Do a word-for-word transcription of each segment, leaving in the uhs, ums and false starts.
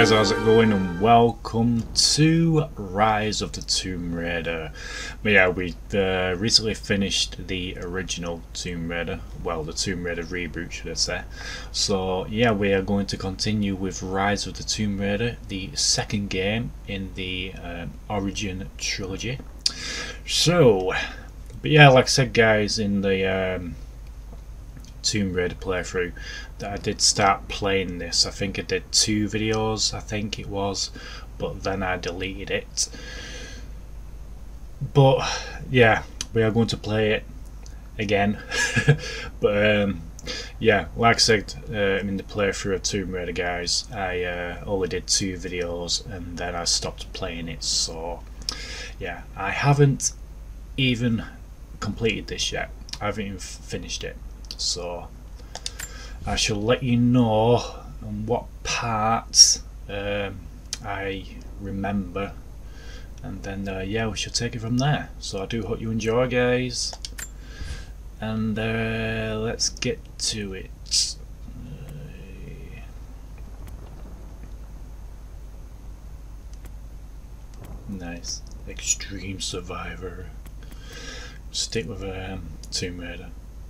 guys, how's it going, and welcome to Rise of the Tomb Raider. But yeah, we uh, recently finished the original Tomb Raider, well, the Tomb Raider reboot, should I say. So yeah, we are going to continue with Rise of the Tomb Raider, the second game in the uh, Origin trilogy. So, but yeah, like I said guys, in the um, Tomb Raider playthrough, that I did start playing this. I think I did two videos, I think it was, but then I deleted it. But yeah, we are going to play it again. But um, yeah, like I said, uh, in the playthrough of Tomb Raider guys, I uh, only did two videos and then I stopped playing it. So yeah, I haven't even completed this yet. I haven't even finished it. So I shall let you know on what parts um, I remember, and then uh, yeah, we shall take it from there. So I do hope you enjoy guys, and uh, let's get to it. Uh, nice. Extreme Survivor. Stick with um, Tomb Raider.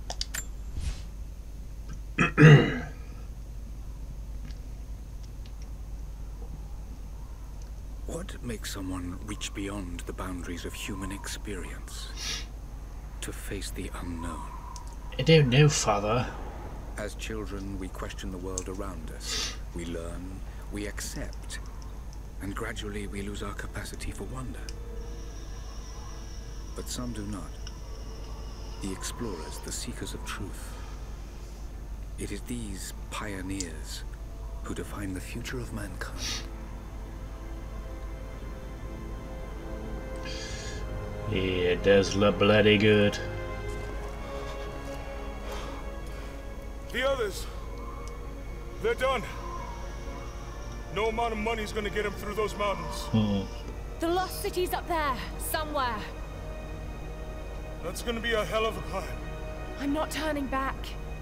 What makes someone reach beyond the boundaries of human experience to face the unknown? I don't know, Father. As children, we question the world around us. We learn, we accept, and gradually we lose our capacity for wonder. But some do not. The explorers, the seekers of truth. It is these pioneers who define the future of mankind. Yeah, it does look bloody good. The others, they're done. No amount of money is gonna get them through those mountains. Hmm. The lost city's up there, somewhere. That's gonna be a hell of a climb. I'm not turning back.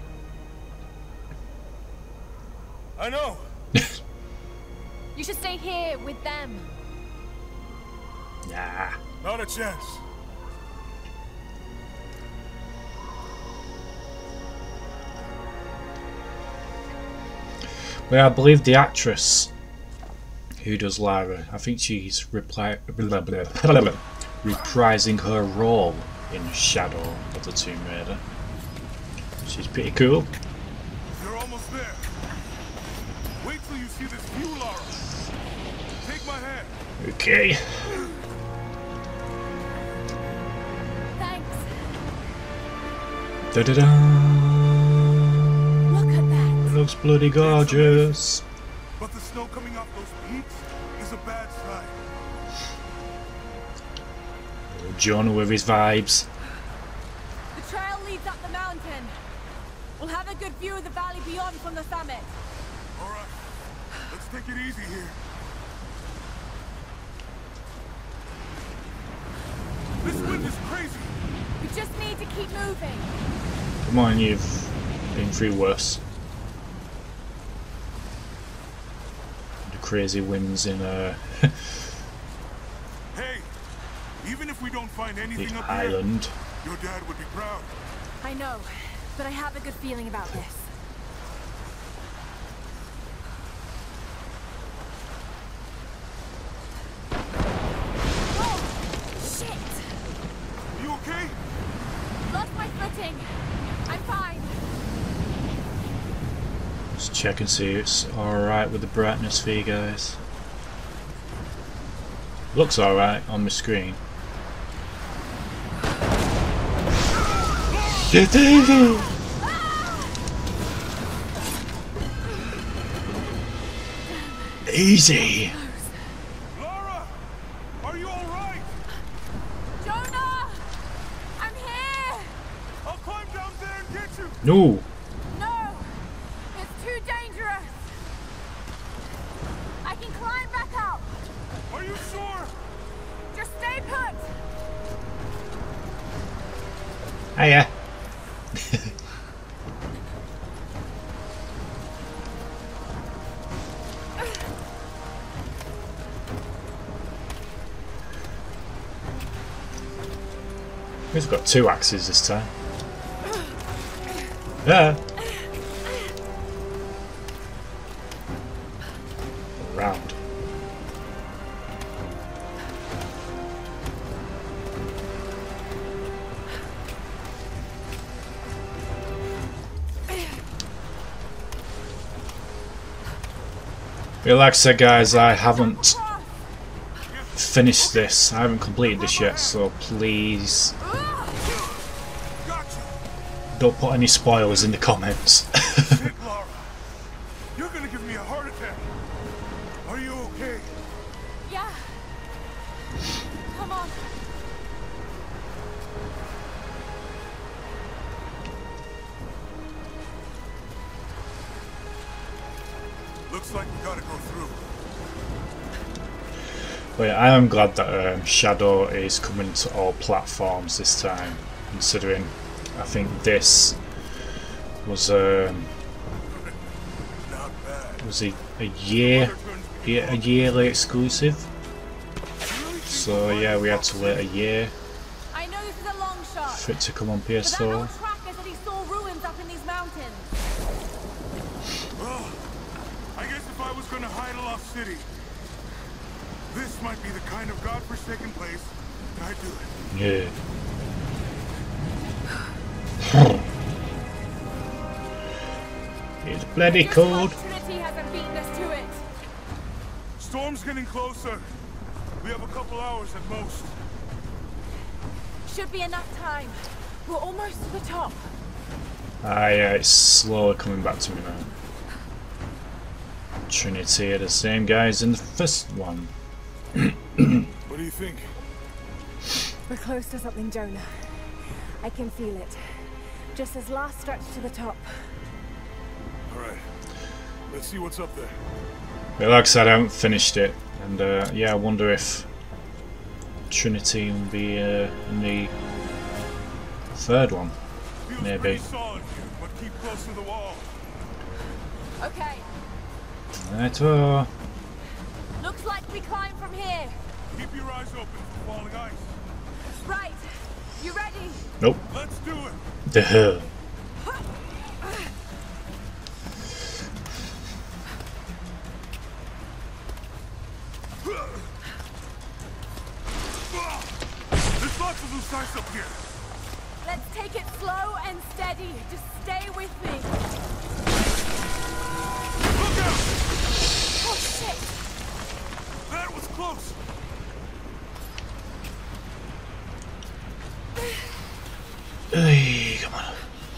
I know. You should stay here with them. Nah. Not a chance. Well, I believe the actress who does Lara, I think she's repli blah, blah, blah, blah, reprising her role in Shadow of the Tomb Raider. She's pretty cool. You're almost there. Wait till you see this view, Lara. Take my hand. Okay. Thanks. Da da da. Look at that. It looks bloody gorgeous. But the snow coming off those peaks is a bad sign. Oh, John with his vibes. The trail leads up the mountain. We'll have a good view of the valley beyond from the summit. All right, let's take it easy here. This wind is crazy. We just need to keep moving. Come on, you've been through worse. The crazy winds in uh, Hey, even if we don't find the anything up island. here, your dad would be proud. I know, but I have a good feeling about this. You okay? Lost my footing. I'm fine. Let's check and see it's alright with the brightness for you guys. Looks alright on my screen. Easy. Lara, are you all right? Jonah! I'm here! I'll climb down there and get you. No. No! It's too dangerous! I can climb back up! Are you sure? Just stay put! Hiya. He's got two axes this time. Yeah. Round. But like I said, guys, I haven't finished this. I haven't completed this yet, so please don't put any spoilers in the comments. Shit, Lara. You're gonna give me a heart attack. Are you okay? Yeah. Come on. Looks like we gotta go through. But yeah, I am glad that um, Shadow is coming to all platforms this time, considering I think this was um, Not bad. was a, a year a yearly exclusive. So yeah, we had to wait a year I know this is a long shot. for it to come on But P S that four. old tracker said he saw ruins up in these mountains. Well, I guess if I was gonna hide a lost city, this might be the kind of godforsaken place that I'd do it. Yeah. It's bloody Just cold. hope Trinity hasn't beaten us to it. Storm's getting closer. We have a couple hours at most. Should be enough time. We're almost to the top. Ah, yeah, it's slowly coming back to me now. Trinity are the same guys in the first one. What do you think? We're close to something, Jonah. I can feel it. Just this last stretch to the top. All right. Let's see what's up there. But like I said, I haven't finished it, and uh, yeah, I wonder if Trinity will be uh, in the third one. Feels Maybe. pretty solid here, but keep close to the wall. Okay. Right, oh. Looks like we climb from here. Keep your eyes open for falling ice. Right. You ready? Nope. Let's do it. Duh. There's lots of loose ice up here. Let's take it slow and steady. Just stay with me. Look out! Oh, shit. That was close. Hey, come on.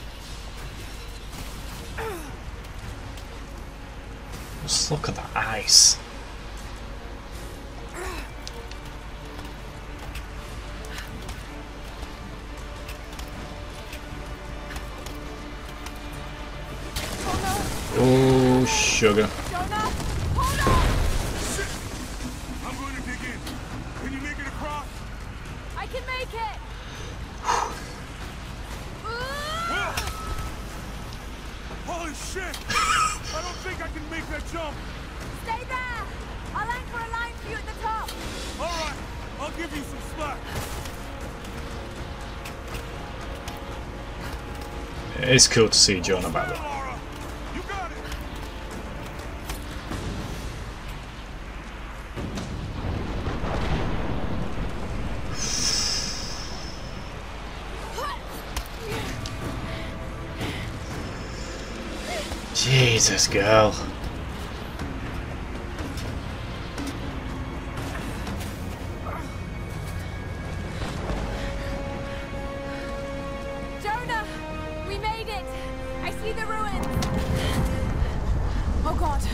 Just look at the ice. Oh, sugar. Jonah, hold on. Shit! I'm going to dig in. Can you make it across? I can make it. Well, holy shit! I don't think I can make that jump. Stay there. I'll anchor a line for you at the top. All right, I'll give you some slack. It's cool to see Jonah back there. Laura, you got it. Jesus, girl. Jonah, we made it. I see the ruins. Oh God.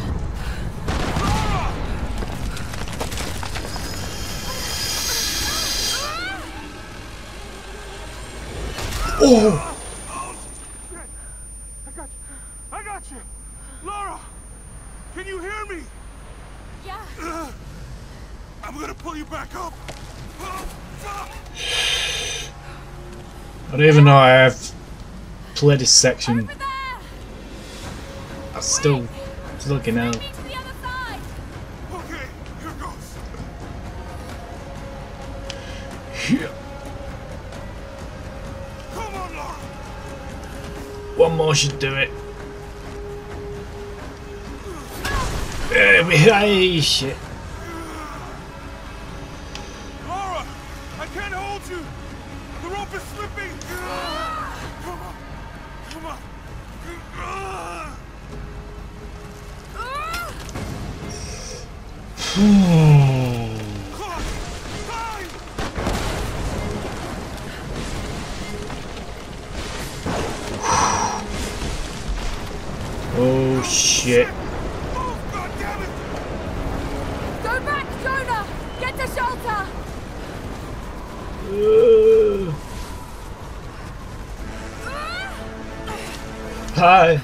Oh! Oh, shit. I got you. I got you. Laura, can you hear me? Yeah. Ugh. I'm gonna pull you back up. Oh, fuck. I don't even know I have played this section. Over there. I'm still looking out. Bring me to the other side. Okay, here goes. One more should do it. Uh, we, hey, shit. Lara, I can't hold you. The rope is slipping. Come on, come on. Oh shit. Oh, God damn it. Go back, Jonah! Get to shelter! Uh. Hi.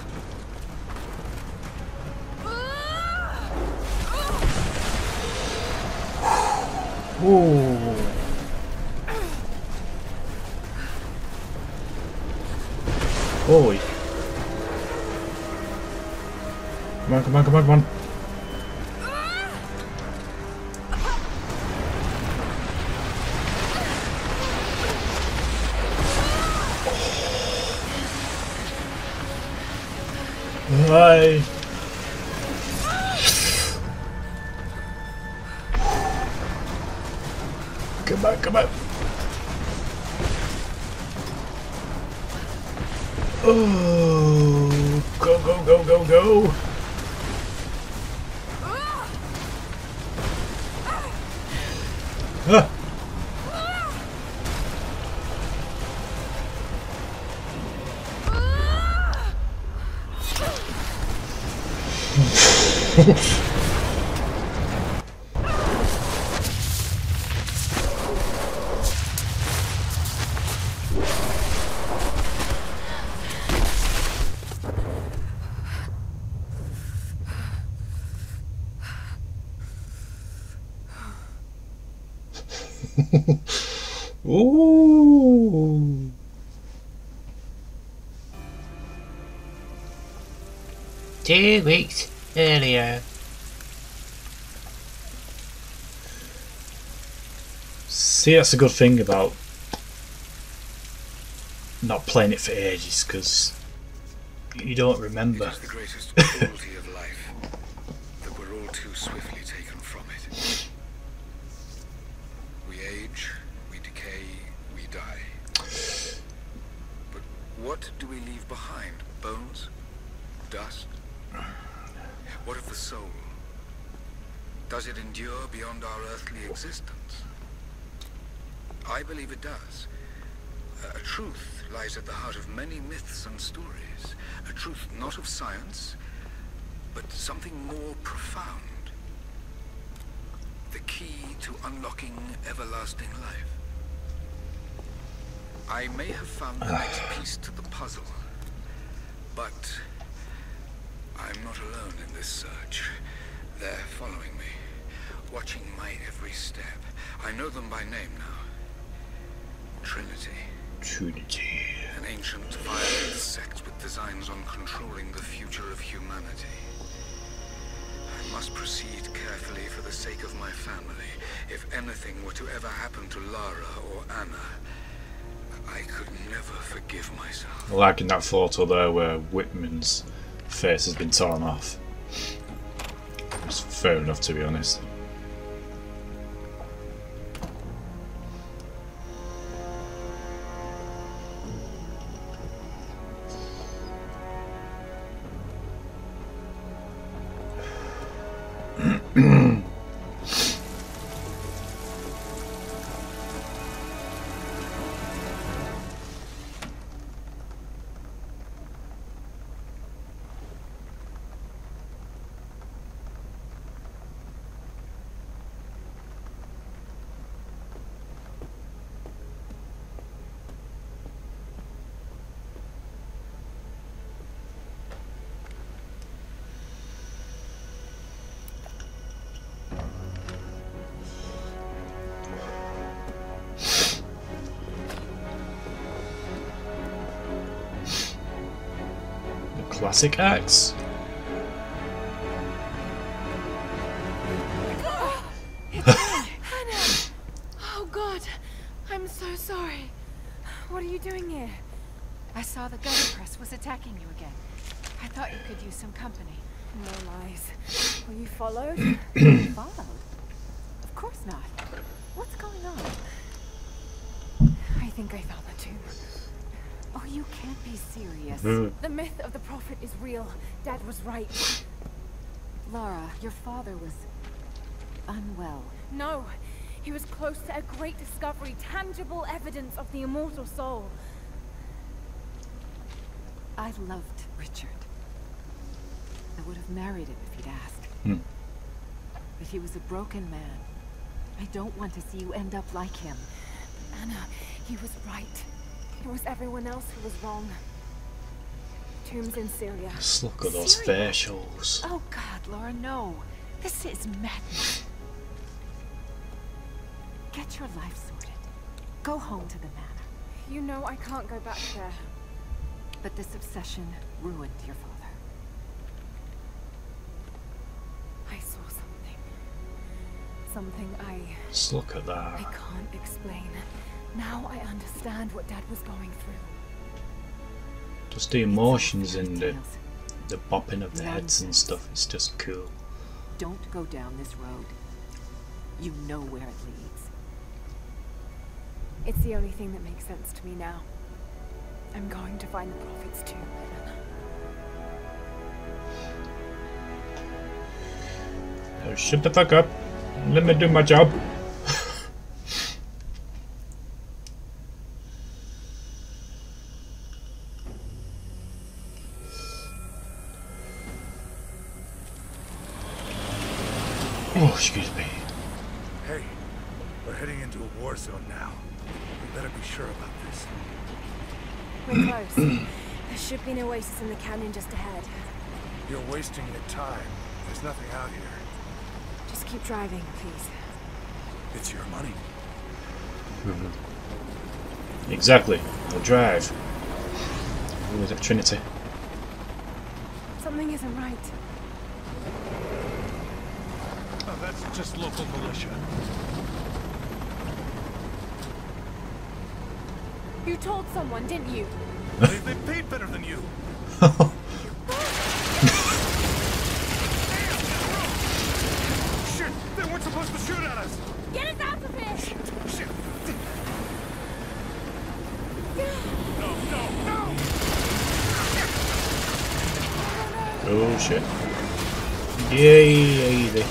Ooh. Holy. Come on, come on, come on, come on. Hi. Come on, come on. Oh, go, go, go, go, go. Ah. Ooh. Two weeks earlier. See, that's a good thing about not playing it for ages, because you don't remember. It is the greatest cruelty of life that we're all too swiftly taken from it. We age, we decay, we die. But what do we leave behind? Bones? Dust? What of the soul? Does it endure beyond our earthly existence? I believe it does. A truth lies at the heart of many myths and stories. A truth not of science, but something more profound. The key to unlocking everlasting life. I may have found the next piece to the puzzle, but I'm not alone in this search. They're following me, watching my every step. I know them by name now. Trinity. Trinity. An ancient violent sect with designs on controlling the future of humanity. I must proceed carefully for the sake of my family. If anything were to ever happen to Lara or Anna, I could never forgive myself. I like in that photo there where Whitman's face has been torn off. It's fair enough, to be honest. Classic axe. Oh God, I'm so sorry. What are you doing here? I saw the gutter press was attacking you again. I thought you could use some company. No lies. Were you followed? Followed? Of course not. What's going on? I think I found the tomb. Oh, you can't be serious. Mm. The myth of the prophet is real. Dad was right. Lara, your father was unwell. No, he was close to a great discovery, tangible evidence of the immortal soul. I loved Richard. I would have married him if he'd asked. Hmm. But he was a broken man. I don't want to see you end up like him. Anna, he was right. It was everyone else who was wrong. Tombs in Syria. Just look at those Syria? facials. Oh God, Laura, no. This is madness. Get your life sorted. Go home to the manor. You know I can't go back there. But this obsession ruined your father. I saw something. Something I... Just look at I that. can't explain. Now I understand what Dad was going through. Just the emotions and the, Tales. the bopping of the heads and stuff. It's just cool. Don't go down this road. You know where it leads. It's the only thing that makes sense to me now. I'm going to find the prophet's tomb, Anna. Oh, shut the fuck up. Let me do my job. Oh, excuse me. Hey, we're heading into a war zone now. We better be sure about this. We're close. There should be an oasis in the canyon just ahead. You're wasting your time. There's nothing out here. Just keep driving, please. It's your money. Exactly. I'll drive. Who is it? Trinity. Something isn't right. Oh, that's just local militia. You told someone, didn't you? they, they paid better than you. Shit! They weren't supposed to shoot at us! Get us out of here! Shit! No, no, no! Oh shit. Yay, easy.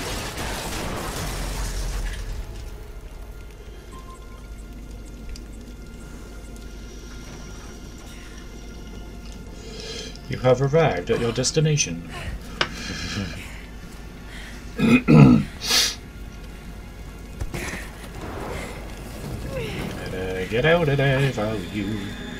You have arrived at your destination. Better get out of there if I were you.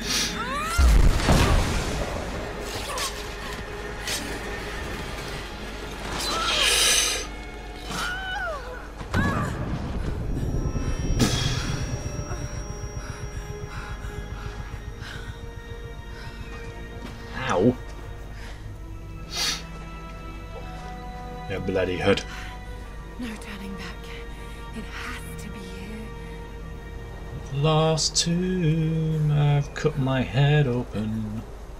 Ow. Yeah, bloody hood. No turning back. It has to be here. Lost tomb, I've cut my head open.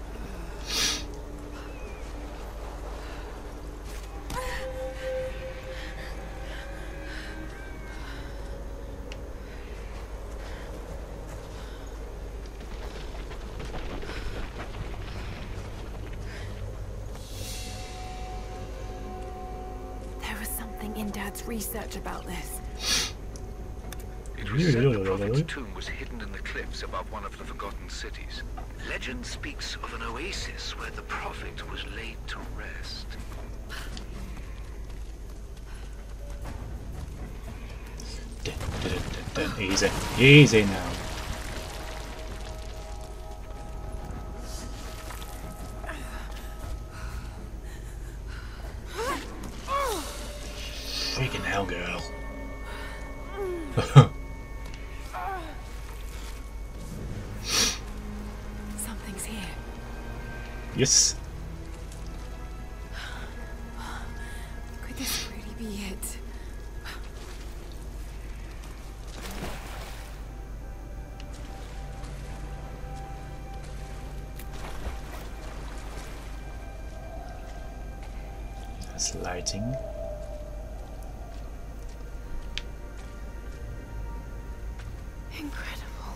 There was something in Dad's research about this. It was said the prophet's tomb was hidden in the cliffs above one of the forgotten cities. Legend speaks of an oasis where the prophet was laid to rest. Dun, dun, dun, dun. Easy, easy now. Freaking hell, girl. Something's here. Yes. Could this really be it? That's lighting. Incredible.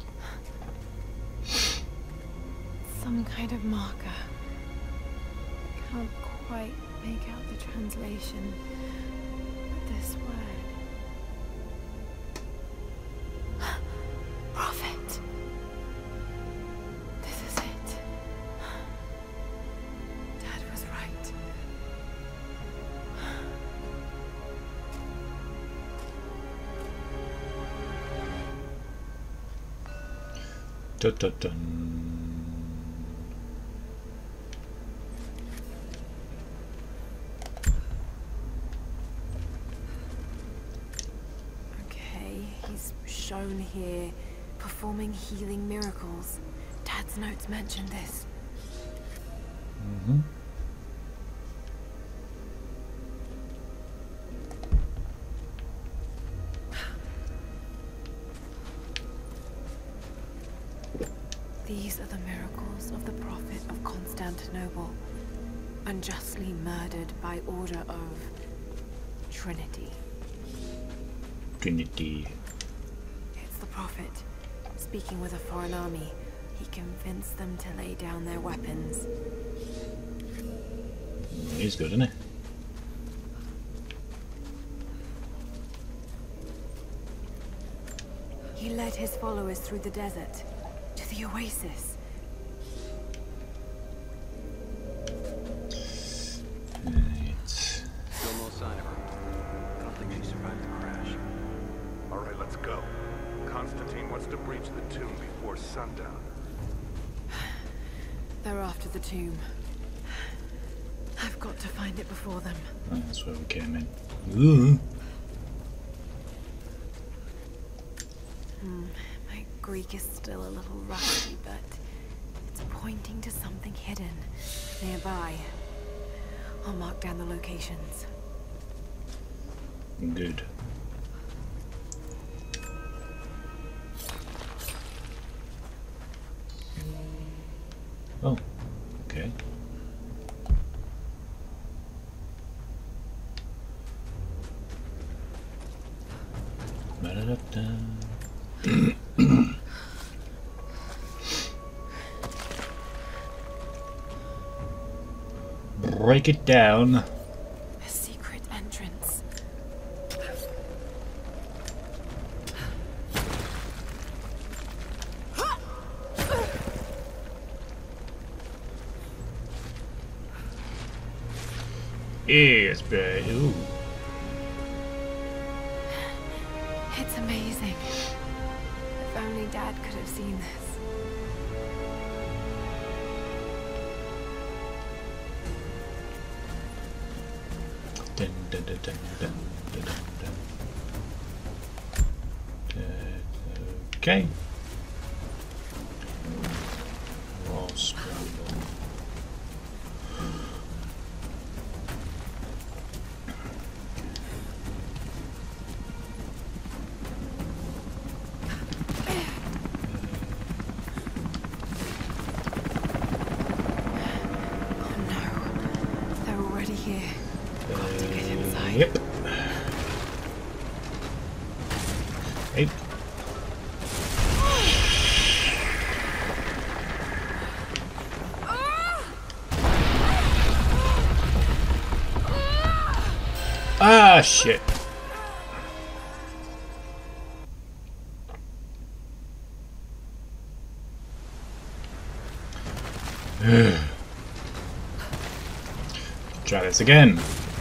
Some kind of marker. Can't quite make out the translation. But this word. Prophet. This is it. Dad was right. Dun, dun, dun. Shown here, performing healing miracles. Dad's notes mentioned this. Mm-hmm. These are the miracles of the Prophet of Constantinople, unjustly murdered by order of Trinity. Trinity. The Prophet, speaking with a foreign army, he convinced them to lay down their weapons. He's good, isn't he? He led his followers through the desert, to the oasis. Right. Still no sign of her. I don't think she survived the crash. All right, let's go. Constantine wants to breach the tomb before sundown. They're after the tomb. I've got to find it before them. Oh, that's where we came in. Ooh. Hmm. My Greek is still a little rusty, but it's pointing to something hidden nearby. I'll mark down the locations. Good. Oh, okay. Ba-da-da-da. Break it down. A secret entrance. Yes, babe. Ooh. It's amazing. If only Dad could have seen this. Dun, dun, dun, dun, dun, dun, dun, dun. Uh, okay. Raw scramble. Yep. Hey. Ah, shit. Try this again.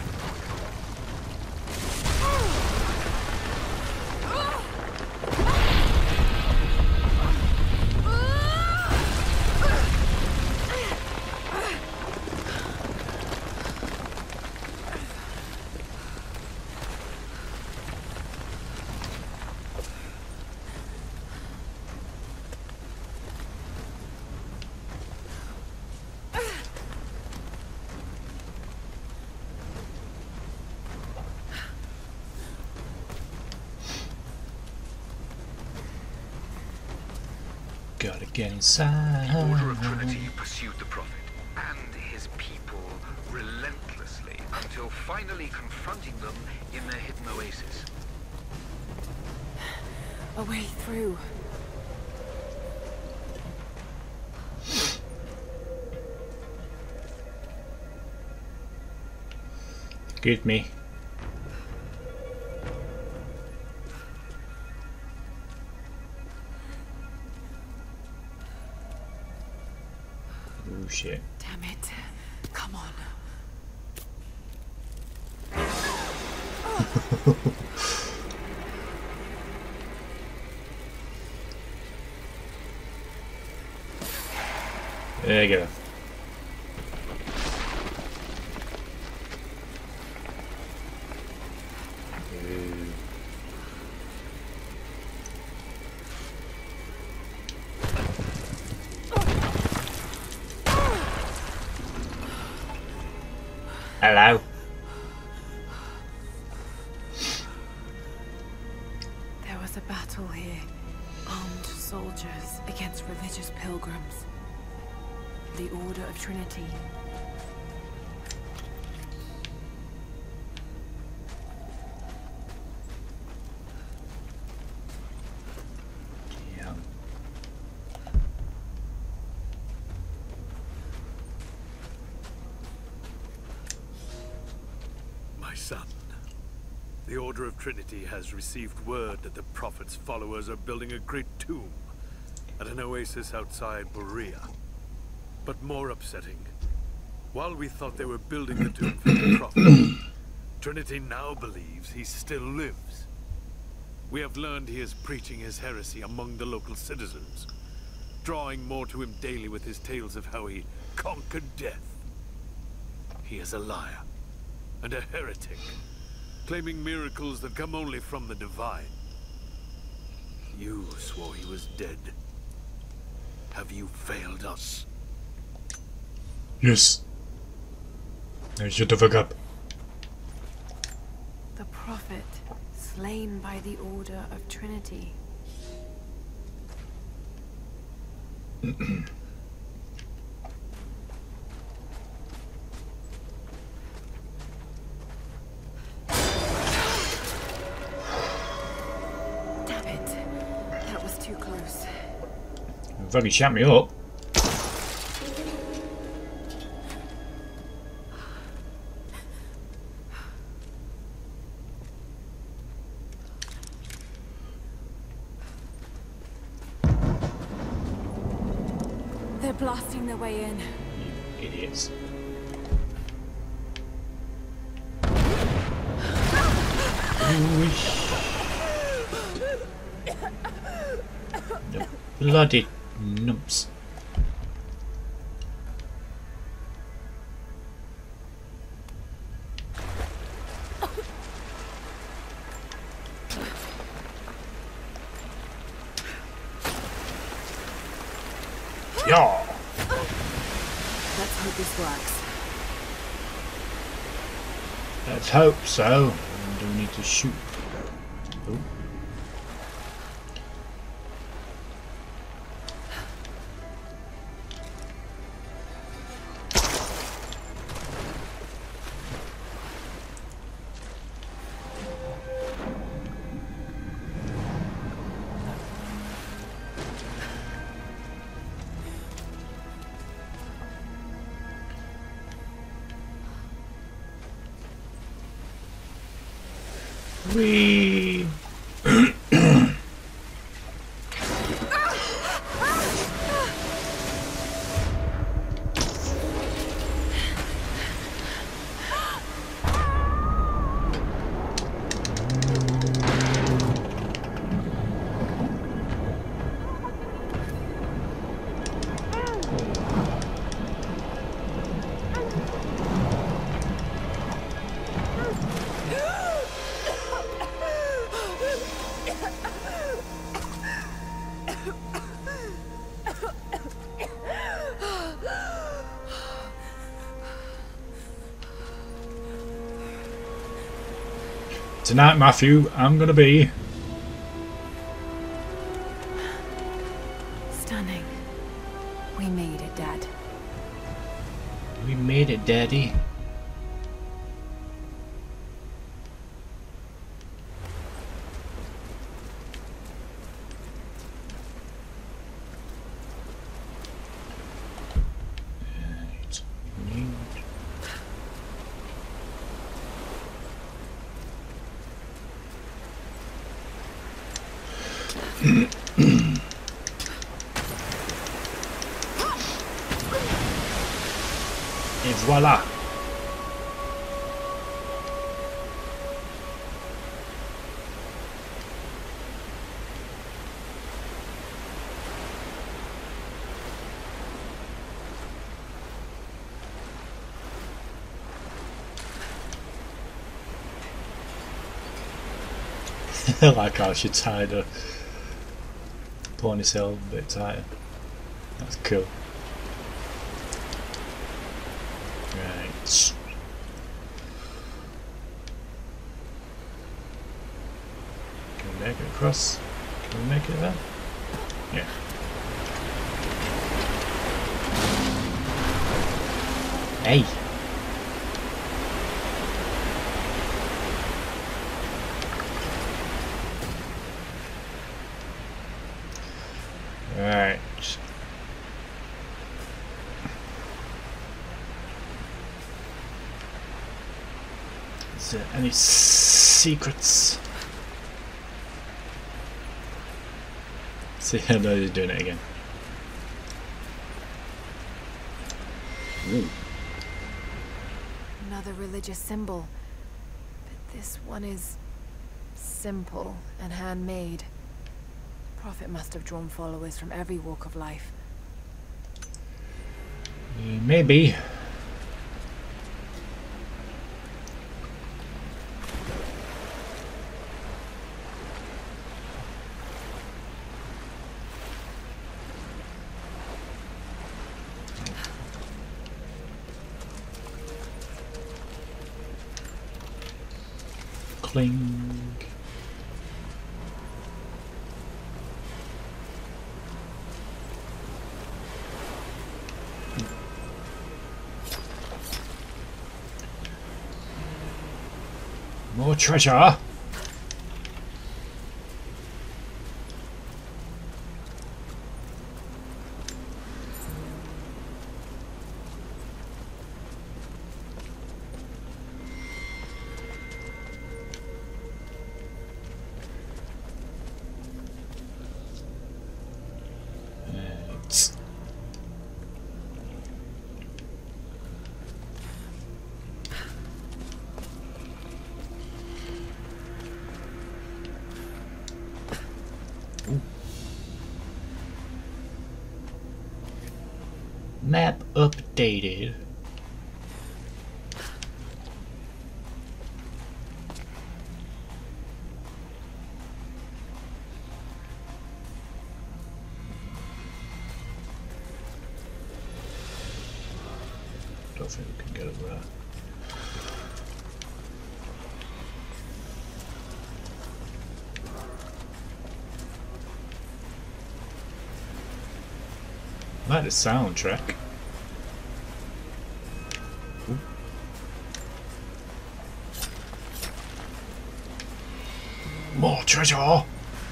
Gotta get inside. The Order of Trinity pursued the Prophet and his people relentlessly until finally confronting them in their hidden oasis. A way through. Excuse me. Oh shit. Damn it. Come on. There you go. Hello. There was a battle here. Armed soldiers against religious pilgrims. The Order of Trinity. Yeah. My son, the Order of Trinity has received word that the Prophet's followers are building a great tomb at an oasis outside Berea. But more upsetting, while we thought they were building the tomb for the Prophet, Trinity now believes he still lives. We have learned he is preaching his heresy among the local citizens, drawing more to him daily with his tales of how he conquered death. He is a liar and a heretic, claiming miracles that come only from the divine. You swore he was dead. Have you failed us? Yes. Now shut the fuck up. The Prophet, slain by the Order of Trinity. Damn it. That was too close. Fucking shut me up. They're blasting their way in. Idiots. The bloody numps. Yeah. Let's hope this works. Let's hope so. Do we need to shoot? Oh. Whee! Tonight, Matthew, I'm gonna be Stunning. We made it, Dad. We made it, Daddy. Et voilà. I like how she tied her ponytail a bit tighter. That's cool. Right. Can we make it across? Can we make it there? Yeah. Hey! Right. Is there any secrets? See, I know he's doing it again. Ooh. Another religious symbol. But this one is simple and handmade. Prophet must have drawn followers from every walk of life. Uh, maybe. Cling. More treasure. Map updated. Don't think we can get over that. Like the soundtrack. Ooh. More treasure!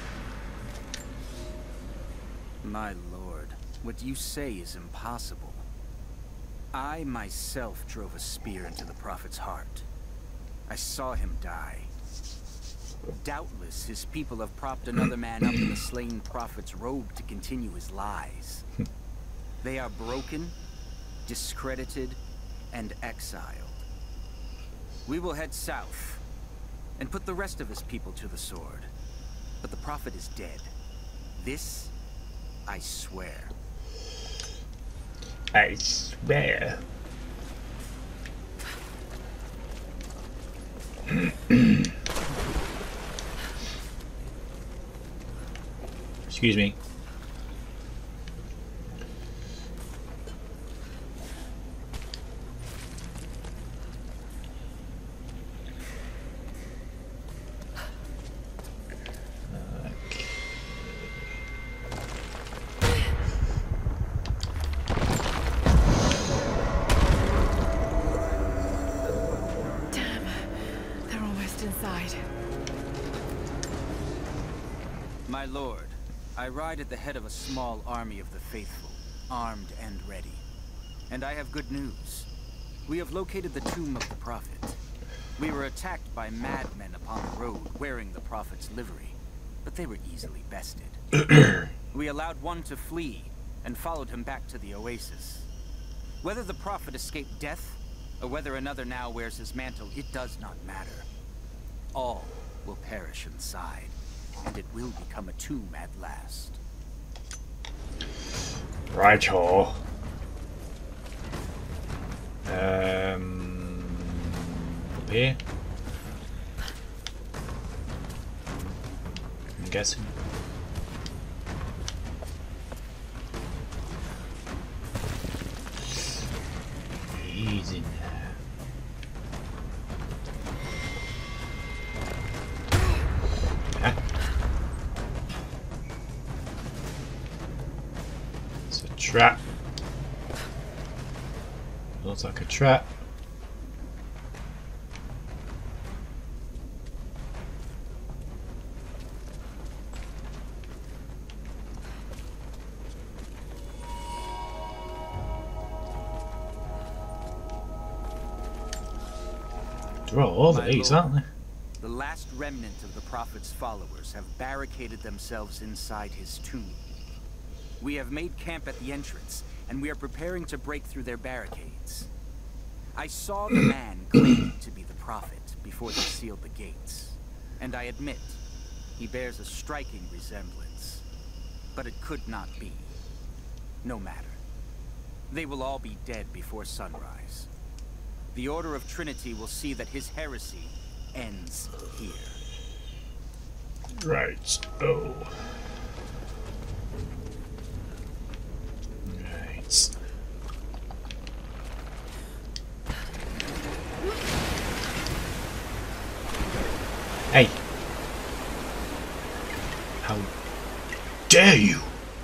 My lord, what you say is impossible. I myself drove a spear into the Prophet's heart. I saw him die. Doubtless his people have propped another man up in the slain Prophet's robe to continue his lies. They are broken, discredited, and exiled. We will head south and put the rest of his people to the sword. But the Prophet is dead. This, I swear. I swear. Excuse me. My lord, I ride at the head of a small army of the faithful, armed and ready. And I have good news. We have located the tomb of the Prophet. We were attacked by madmen upon the road, wearing the Prophet's livery. but they were easily bested. We allowed one to flee and followed him back to the Oasis. Whether the Prophet escaped death, or whether another now wears his mantle, it does not matter. All will perish inside, and it will become a tomb at last. Right, ho. Um, up here. I'm guessing. Easy now. Huh? It's a trap. Looks like a trap. They're all over these, aren't they? The last remnant of the Prophet's followers have barricaded themselves inside his tomb. We have made camp at the entrance, and we are preparing to break through their barricades. I saw the man claiming to be the Prophet before they sealed the gates, and I admit, he bears a striking resemblance. But it could not be. No matter. They will all be dead before sunrise. The Order of Trinity will see that his heresy ends here. Right. Oh. Right. Hey. How dare you?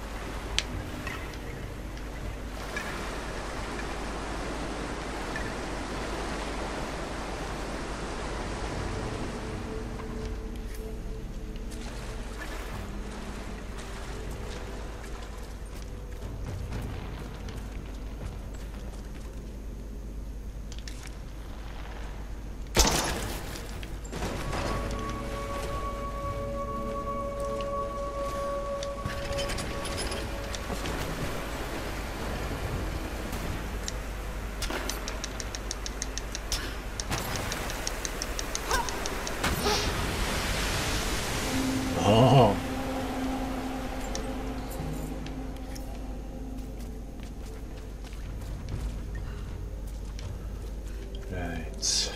Oh. Right.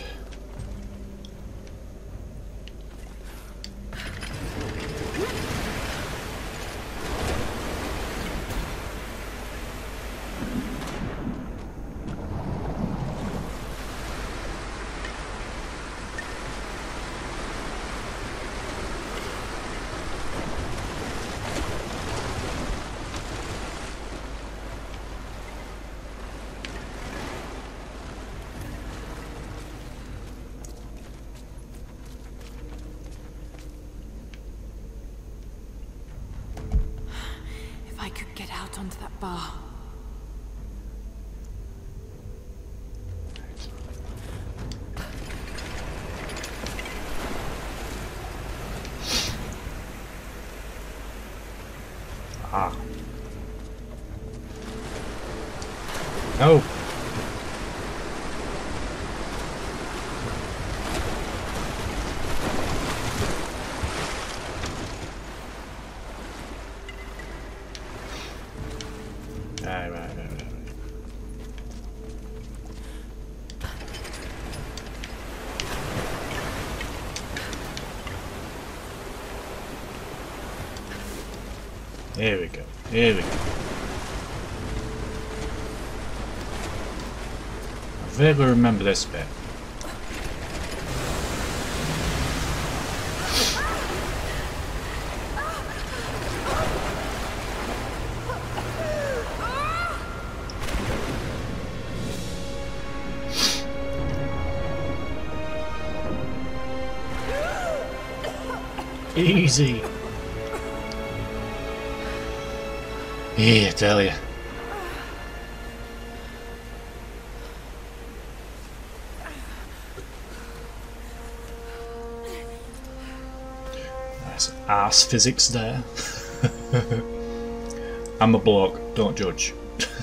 If I could get out onto that bar. Ah. No. Right, right, right, right, right. Here we go. Here we go. I vaguely remember this bit. Easy. Yeah, I tell you. That's arse physics there. I'm a bloke, don't judge.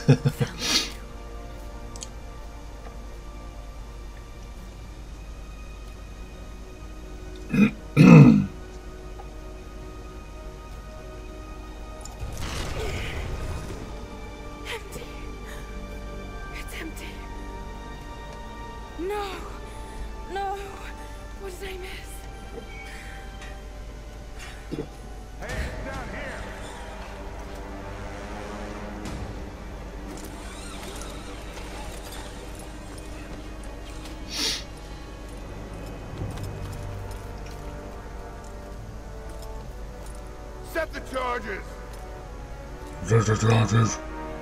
Set the charges! Set the charges!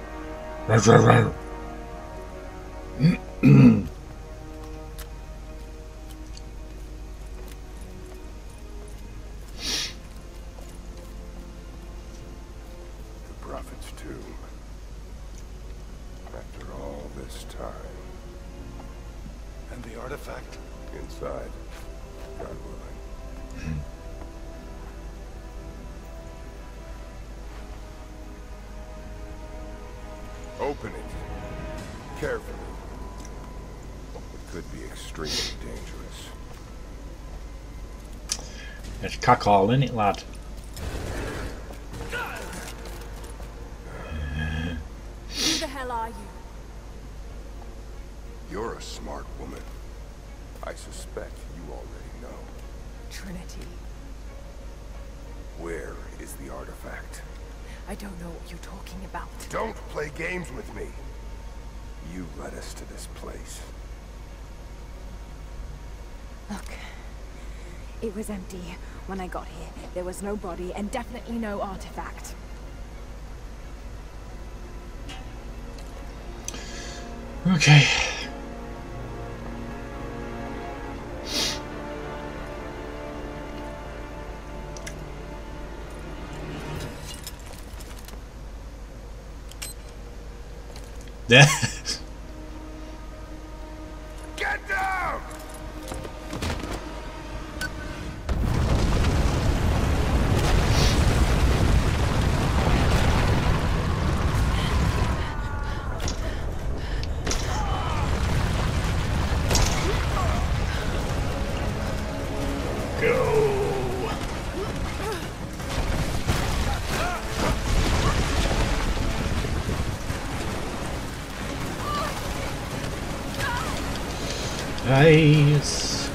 The Prophet's tomb. After all this time. And the artifact? Inside. God willing. Open it. Carefully. It could be extremely dangerous. There's cack all in it, lad. Who the hell are you? You're a smart woman. I suspect you already know. Trinity. Where is the artifact? I don't know what you're talking about. Don't play games with me. You led us to this place. Look, it was empty when I got here. There was no body and definitely no artifact. Okay. Yeah. Get down! Nice.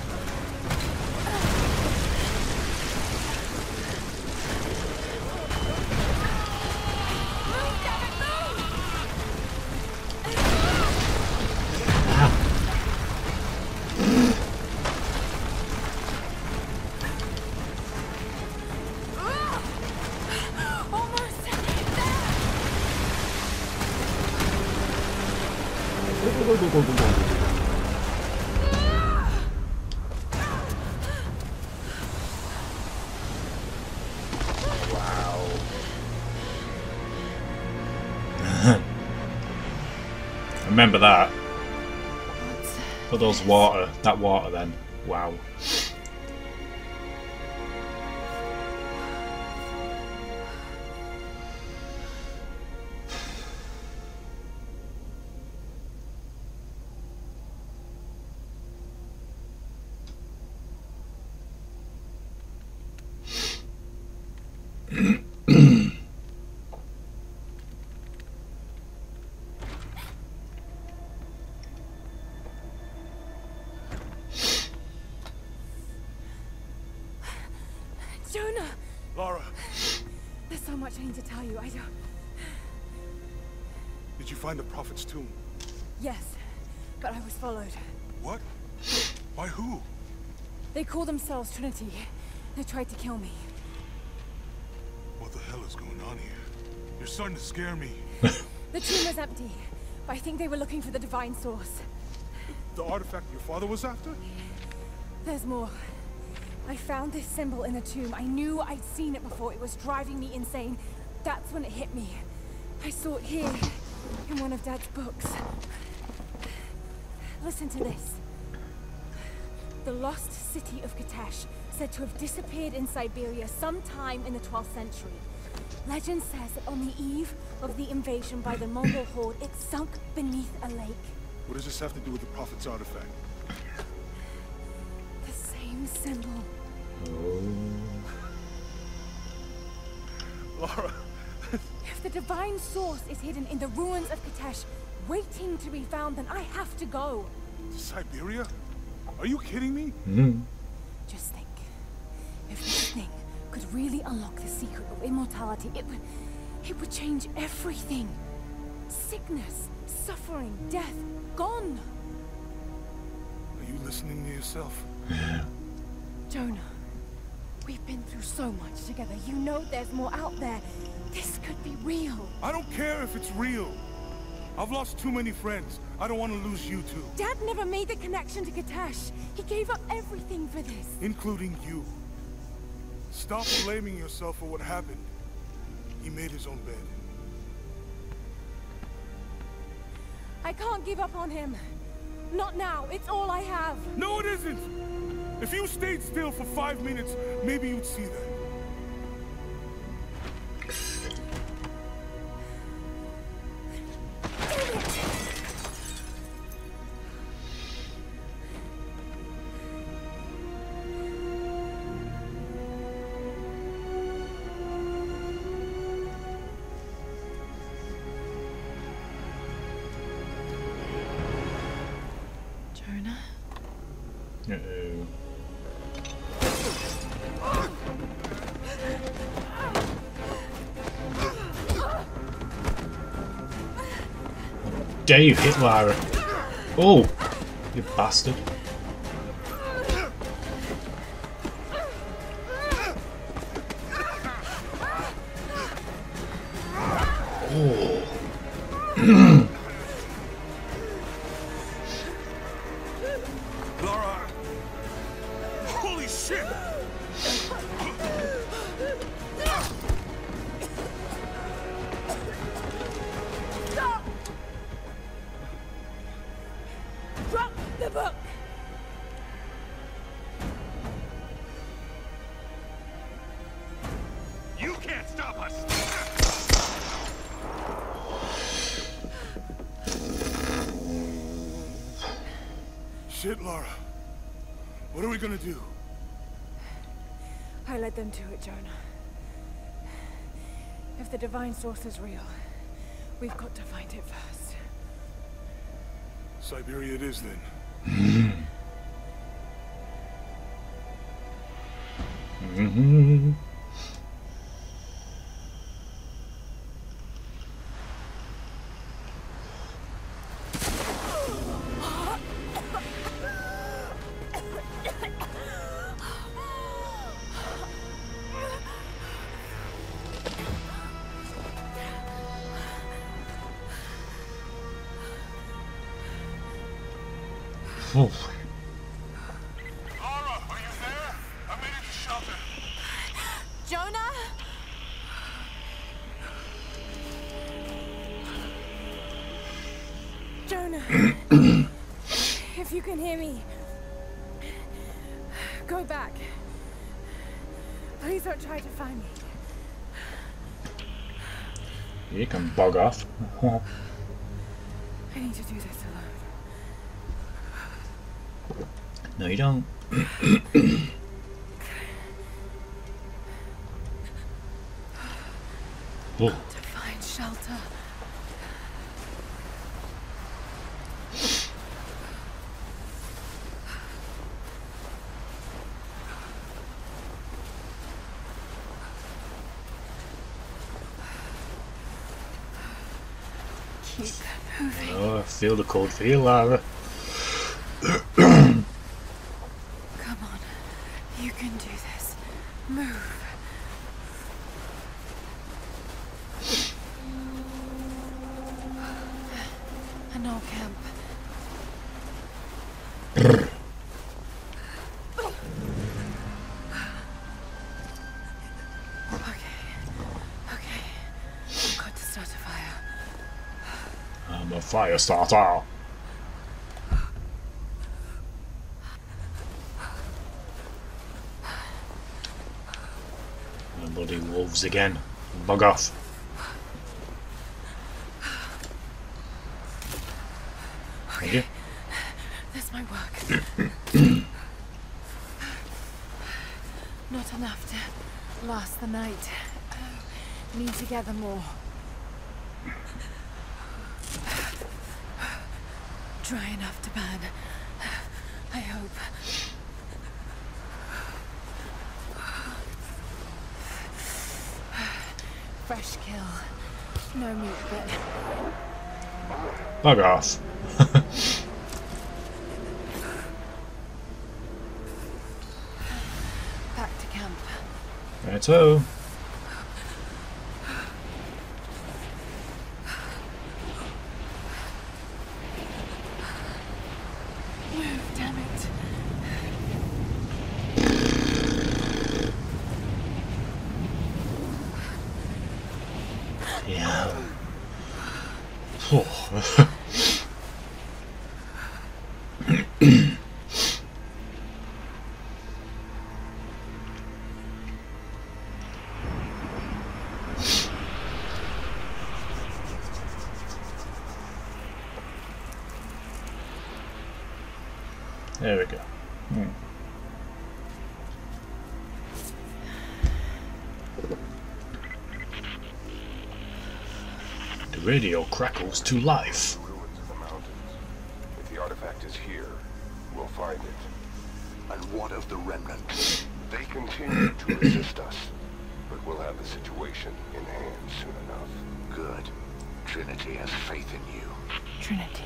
Remember that. But those water, that water then. Wow. Jonah! Lara, There's so much I need to tell you. I don't... did you find the Prophet's tomb? Yes, but I was followed. What? By who? They call themselves Trinity. They tried to kill me. What the hell is going on here? You're starting to scare me. The tomb was empty, but I think they were looking for the divine source. The artifact your father was after? There's more. I found this symbol in the tomb. I knew I'd seen it before. It was driving me insane. That's when it hit me. I saw it here, in one of Dad's books. Listen to this. The lost city of Kitezh, said to have disappeared in Siberia sometime in the twelfth century. Legend says that on the eve of the invasion by the Mongol horde, it sunk beneath a lake. What does this have to do with the Prophet's artifact? The same symbol. Oh. Lara. If the divine source is hidden in the ruins of Kitezh, waiting to be found, then I have to go. Siberia? Are you kidding me? Mm. Just think, if this thing could really unlock the secret of immortality, it would, it would change everything. Sickness, suffering, death, gone. Are you listening to yourself? Jonah, we've been through so much together. You know there's more out there. This could be real. I don't care if it's real. I've lost too many friends. I don't want to lose you too. Dad never made the connection to Kitezh. He gave up everything for this. Including you. Stop blaming yourself for what happened. He made his own bed. I can't give up on him. Not now. It's all I have. No, it isn't! If you stayed still for five minutes, maybe you'd see that. Uh-oh. Dare you hit Lara? Oh, you bastard. Oh. Lara! Holy shit! Stop! Drop the book! You can't stop us! Shit, Lara. What are we gonna do? I led them to it, Jonah. If the divine source is real, we've got to find it first. Siberia it is, then. Mm-hmm. Oh. Lara, are you there? I made it to shelter. Jonah? Jonah, if you can hear me, go back. Please don't try to find me. You can bug off. I need to do this alone. No, you don't. Oh. To find shelter. Keep moving. Oh, I feel the cold feel, Lara. Come on. You can do this. Move. An old camp. Okay. Okay. I've got to start a fire. I'm a fire starter. wolves again. Bug off. Thank you. That's my work. Not enough to last the night. Need to gather more. Dry enough to burn. I hope. Fresh kill. No meat, but... Bug off. Back to camp. Righto. Move, damn it. Yeah. Oh. There we go. Hmm. The radio crackles to life. The ruins of the mountains. If the artifact is here, we'll find it. And what of the remnant? They continue to resist us, but we'll have the situation in hand soon enough. Good. Trinity has faith in you. Trinity.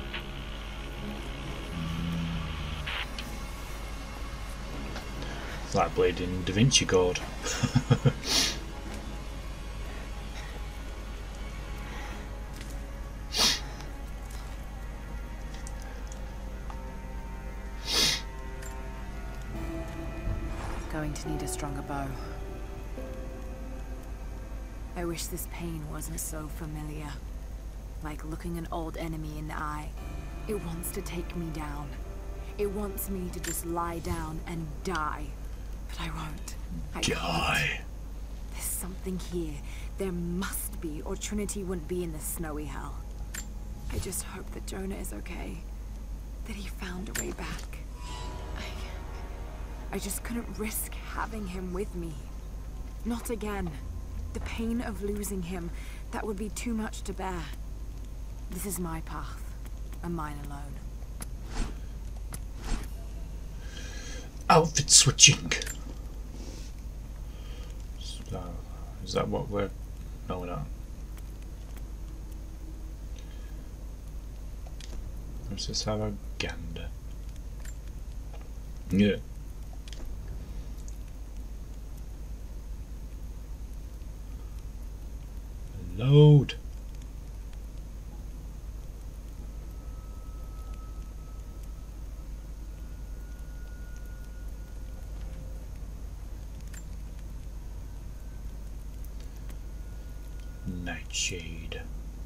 Like Blade in Da Vinci Code. Going to need a stronger bow. I wish this pain wasn't so familiar. Like looking an old enemy in the eye. It wants to take me down. It wants me to just lie down and die. But I won't. I Die. Can't. There's something here. There must be, or Trinity wouldn't be in this snowy hell. I just hope that Jonah is okay. That he found a way back. I... I just couldn't risk having him with me. Not again. The pain of losing him, that would be too much to bear. This is my path, and mine alone. Outfit switching. So, is that what we're... No, we're not. Let's just have a gander. Yeah. Load. Nightshade.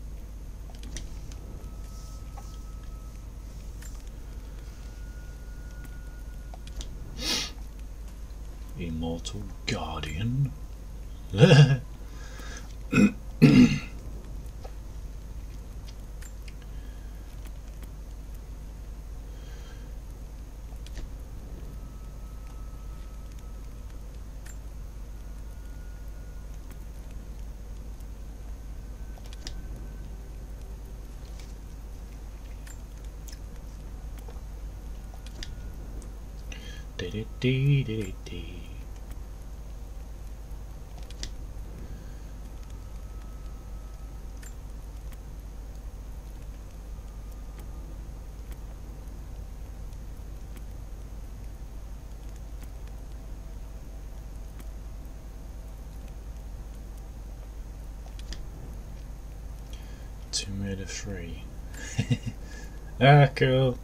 Immortal Guardian. Dee dee dee dee. Tomb Raider three. Ah, cool.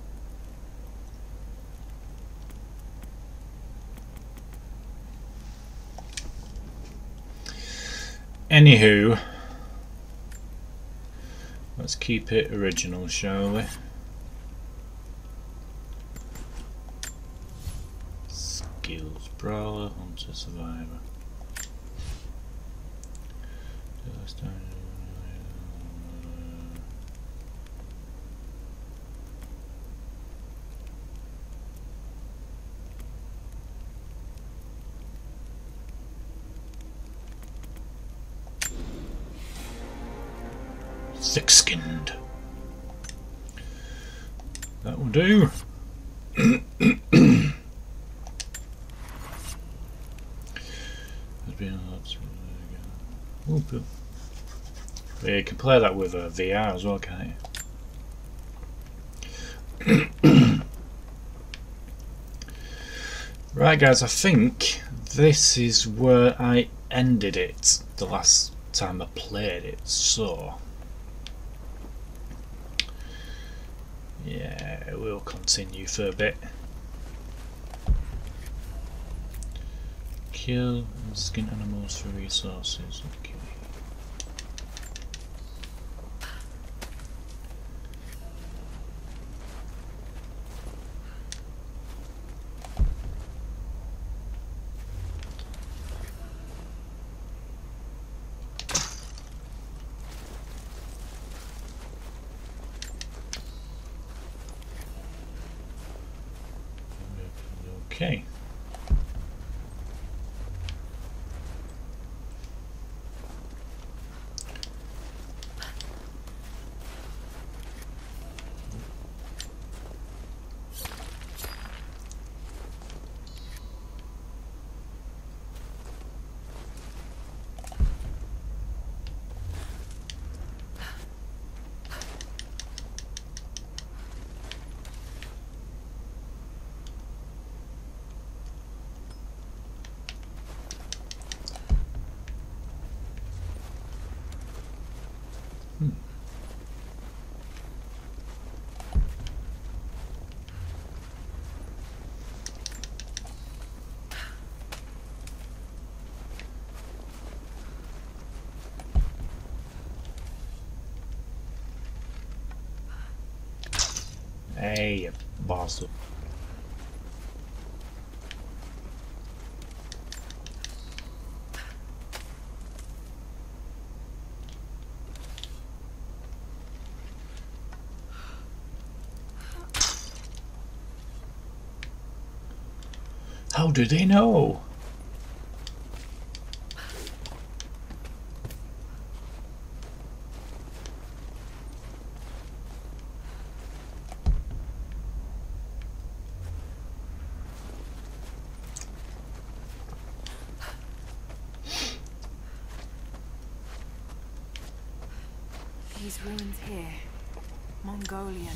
Anywho, let's keep it original, shall we? Skills, Brawler, Hunter, Survivor. Thick-skinned. That will do. Oh, cool. Yeah, you can play that with uh, V R as well, can't you? Right, guys, I think this is where I ended it the last time I played it, so yeah, we'll continue for a bit. Kill and skin animals for resources. Okay. Okay. Hey, you bastard. How do they know? These ruins here, Mongolian.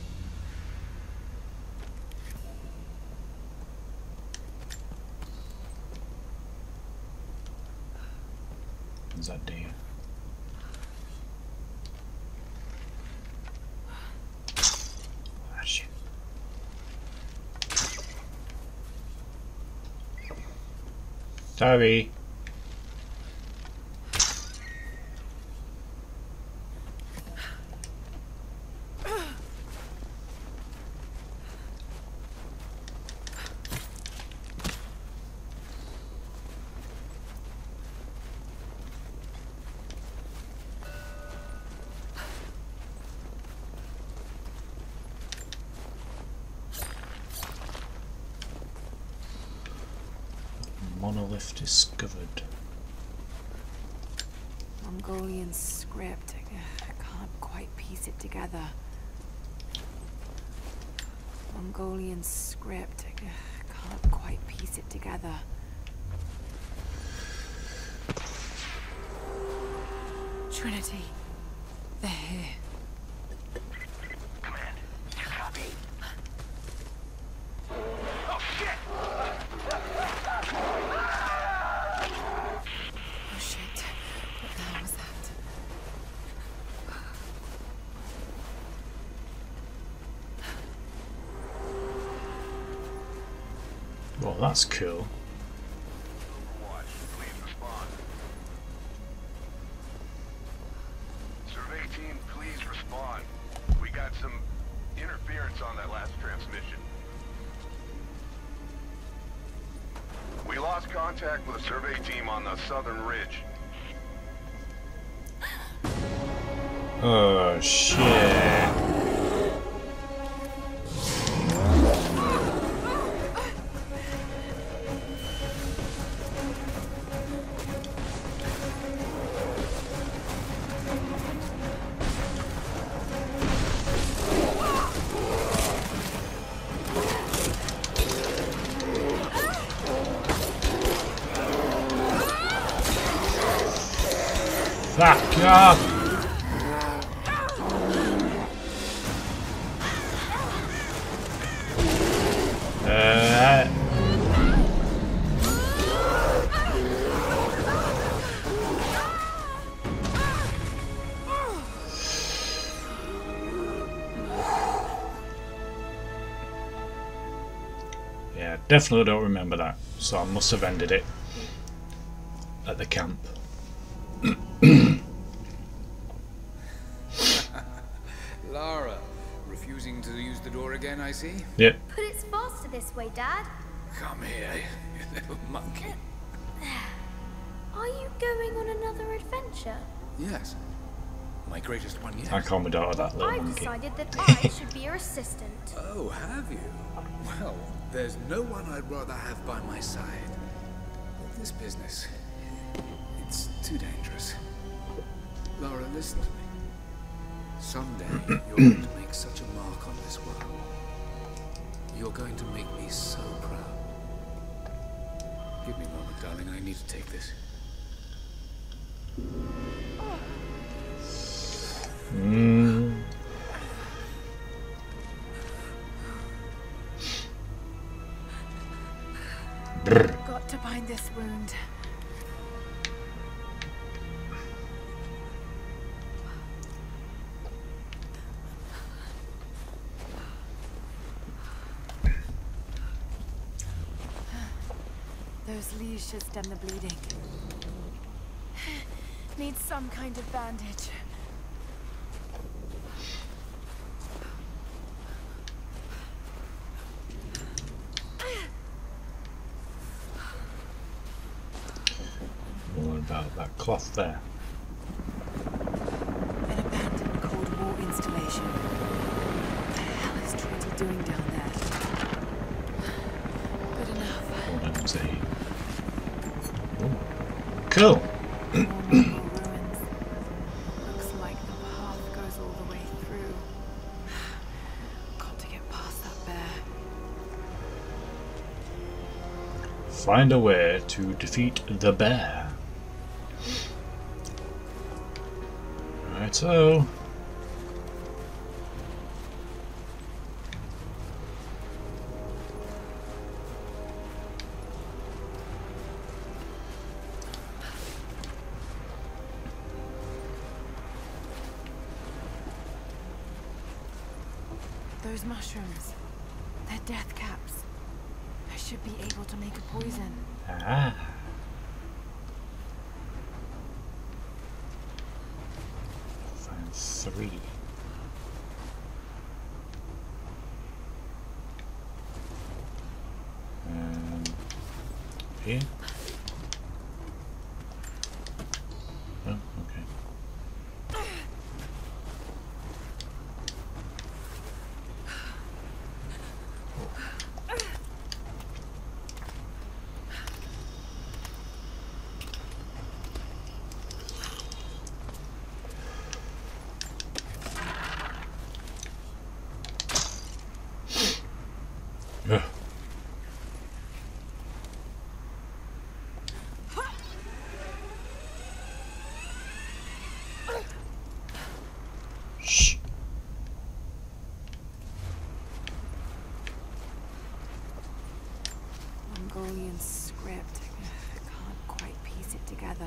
Is that deer? Ah, shit. Sorry. Monolith discovered. Mongolian script. I can't quite piece it together. Mongolian script. I can't quite piece it together. Trinity. They're here. Command, you copy? Oh, shit! Oh shit. What the hell was that? Well, that's cool. Overwatch, please respond. Survey team, please respond. We got some interference on that last transmission. We lost contact with the survey team on the southern ridge. Oh shit. Fuck off! Uh, yeah, definitely don't remember that, so I must have ended it at the camp. Lara, refusing to use the door again, I see? Yep. But it's faster this way, Dad. Come here, you little monkey. Are you going on another adventure? Yes. My greatest one yet. I call my daughter that little I've monkey. decided that I should be your assistant. Oh, have you? Well, there's no one I'd rather have by my side. But this business, it's too dangerous. Lara, listen to me. Someday, you're going to make such a mark on this world. You're going to make me so proud. Give me a moment, darling. I need to take this. Mm. Got to bind this wound. Those leaves should stem the bleeding. Need some kind of bandage. What about that cloth there? An abandoned Cold War installation. What the hell is Trinity doing down there? Good enough. Hold on, see. Ooh. Cool. More Mongol ruins. Looks like the path goes all the way through. Got to get past that bear. Find a way to defeat the bear. Right, so. Those mushrooms. They're death caps. I should be able to make a poison. Ah. Find three. Um, here. Oh, okay. Ugh. Shh. Mongolian script. Can't quite piece it together.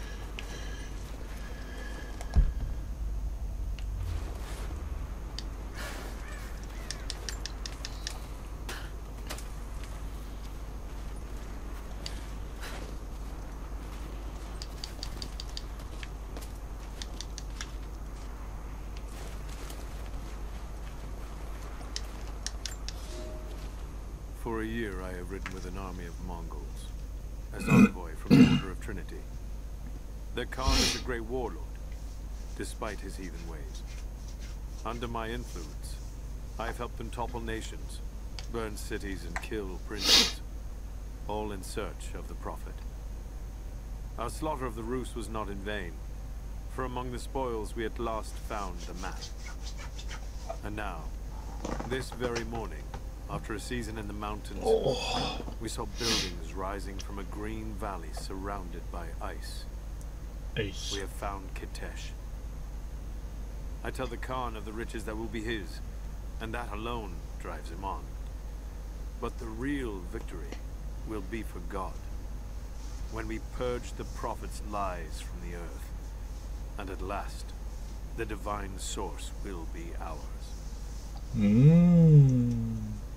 For a year I have ridden with an army of Mongols, as envoy from the Order of Trinity. Their Khan is a great warlord, despite his heathen ways. Under my influence, I have helped them topple nations, burn cities and kill princes, all in search of the Prophet. Our slaughter of the Rus was not in vain, for among the spoils we at last found the map. And now, this very morning, after a season in the mountains, oh. we saw buildings rising from a green valley surrounded by ice. Ice. We have found Kitezh. I tell the Khan of the riches that will be his, and that alone drives him on. But the real victory will be for God, when we purge the Prophet's lies from the earth, and at last, the divine source will be ours. Mm.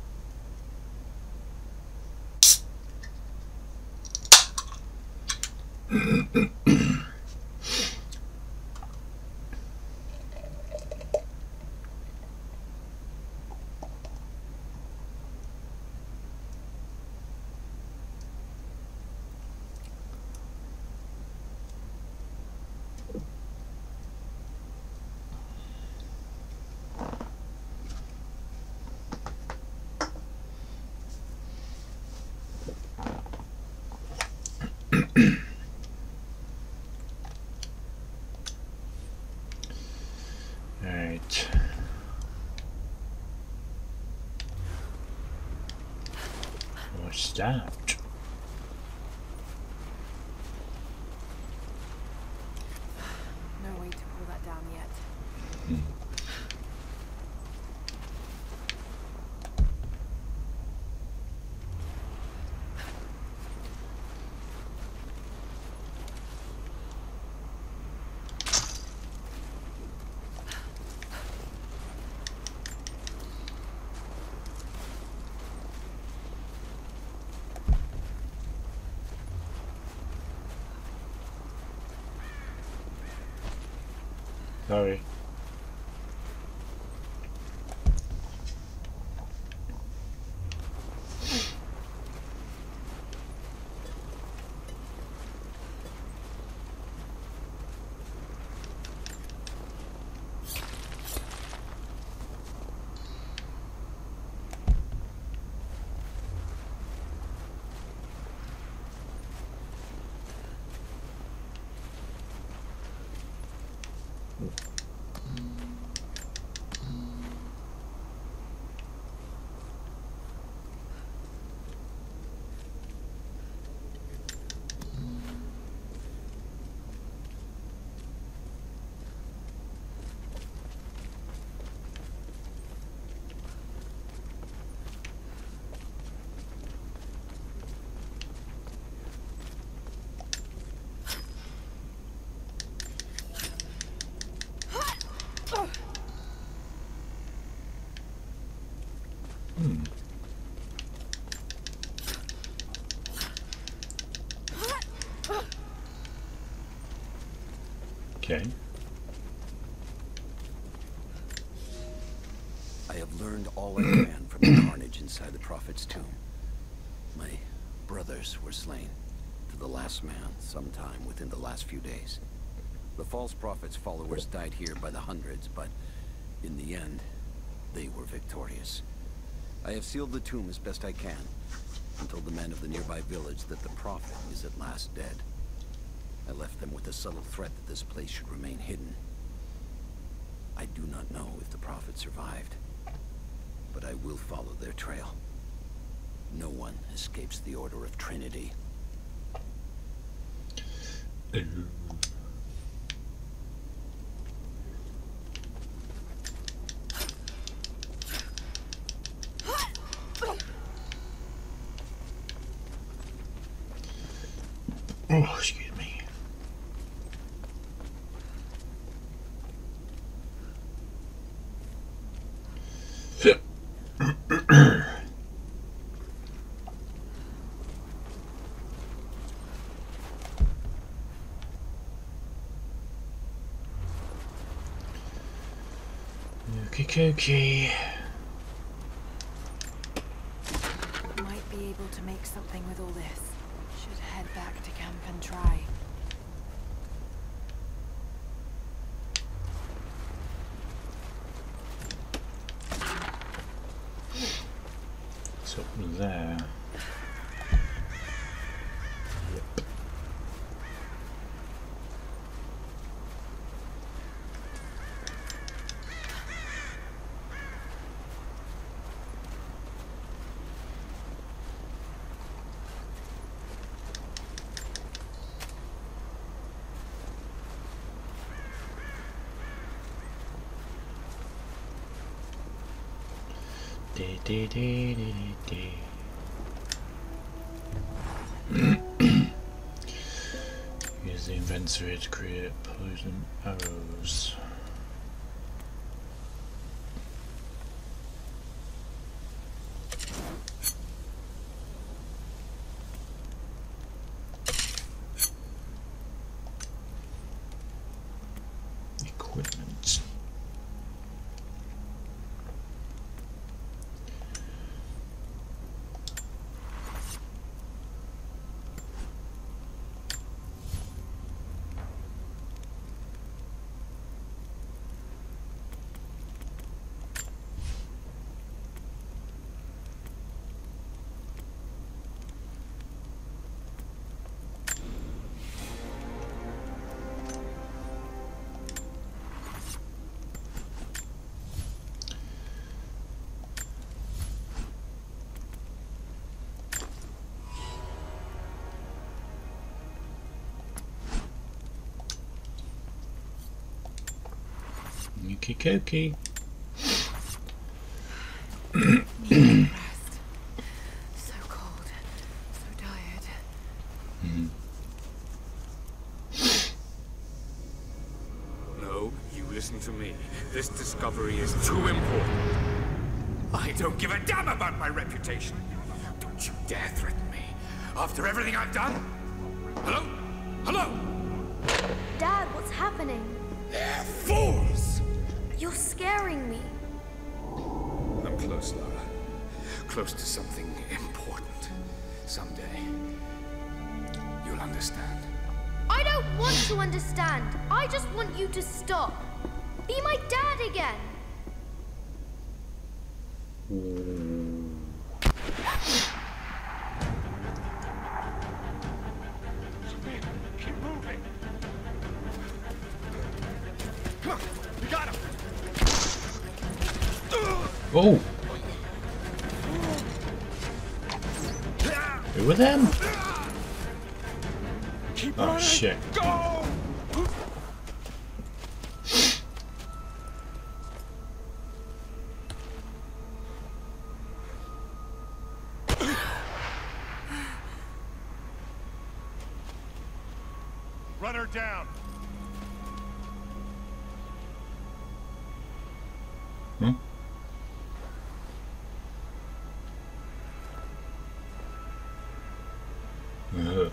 Right. What's that? No way to pull that down yet. Hmm. Sorry. Hmm. Okay. I have learned all I can from the carnage inside the Prophet's tomb. My brothers were slain, to the last man, sometime within the last few days. The false Prophet's followers died here by the hundreds, but in the end, they were victorious. I have sealed the tomb as best I can, and told the men of the nearby village that the Prophet is at last dead. I left them with a subtle threat that this place should remain hidden. I do not know if the Prophet survived, but I will follow their trail. No one escapes the Order of Trinity. Oh, excuse me. Okie dokie. Might be able to make something with all this. Should head back to camp and try. It's up there. Yep. Dee, dee, dee, dee, dee, dee. Use the inventory to create poison arrows. Equipment. Okie dokie. So cold, so tired. Mm. No, you listen to me. This discovery is too important. I don't give a damn about my reputation. Don't you dare threaten me. After everything I've done? Hello? Hello? Dad, what's happening? They're fools! You're scaring me. I'm close, Lara. Close to something important. Someday, you'll understand. I don't want to understand. I just want you to stop. Be my dad again. Keep moving. Come on, we got him. Oh! Who were them? Keep Oh running. shit. Go! Run her down. Hmm? Uh.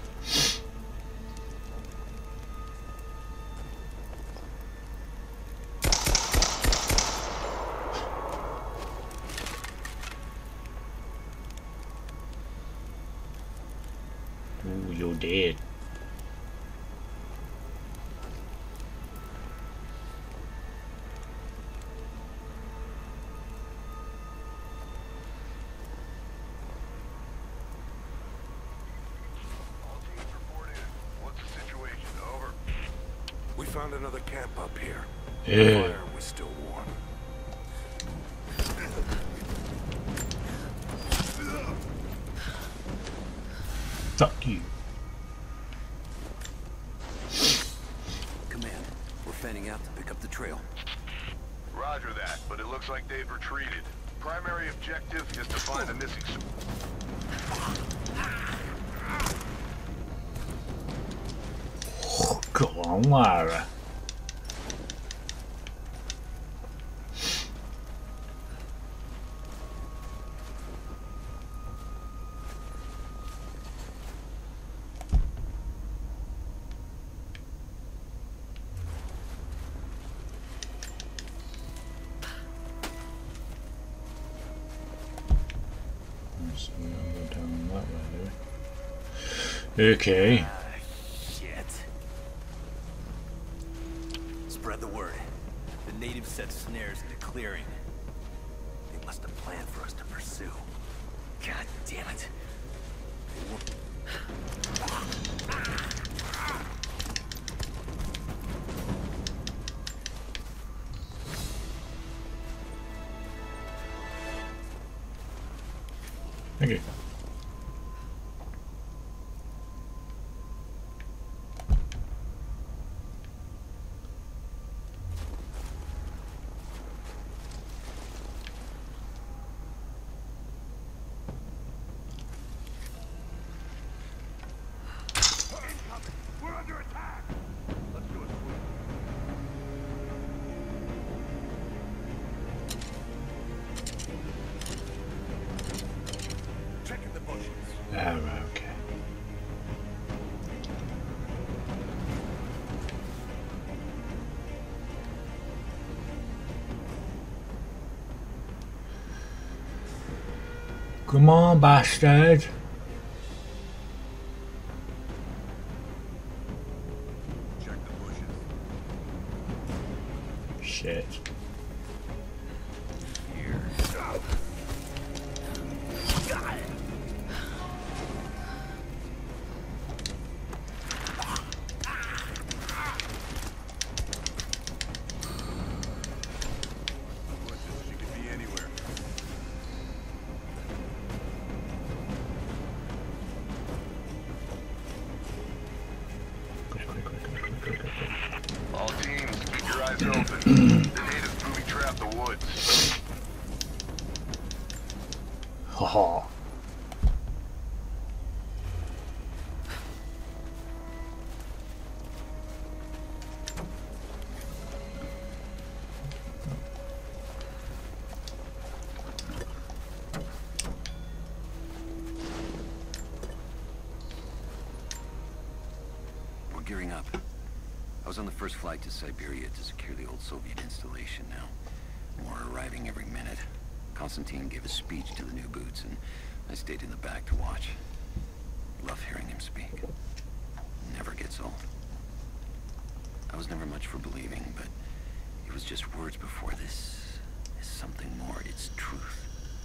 Ooh, you're dead. All teams report in. What's the situation? Over. We found another camp up here. Yeah. Fire was still warm. Fuck you. Command, we're fanning out to pick up the trail. Roger that, but it looks like they've retreated. Primary objective is to find a missing... Go on, Lara. So we'll go down that way, do we? Okay. Shit. Spread the word. The natives set snares in the clearing. They must have planned for us to pursue. God damn it. Thank you. We're under attack! Let's do it. Checking the bushes. Ah, right, okay. Come on, bastard. Check the bushes. Shit. Bushes, she could be anywhere. Quick, quick, quick, quick, quick, quick, quick, quick. All teams, keep your eyes open. The natives booby-trapped the woods. Haha. We're gearing up. I was on the first flight to Siberia to secure the old Soviet installation now. More arriving every minute. Konstantin gave a speech to the new boots, and I stayed in the back to watch. Love hearing him speak. Never gets old. I was never much for believing, but it was just words before. This is something more. It's truth.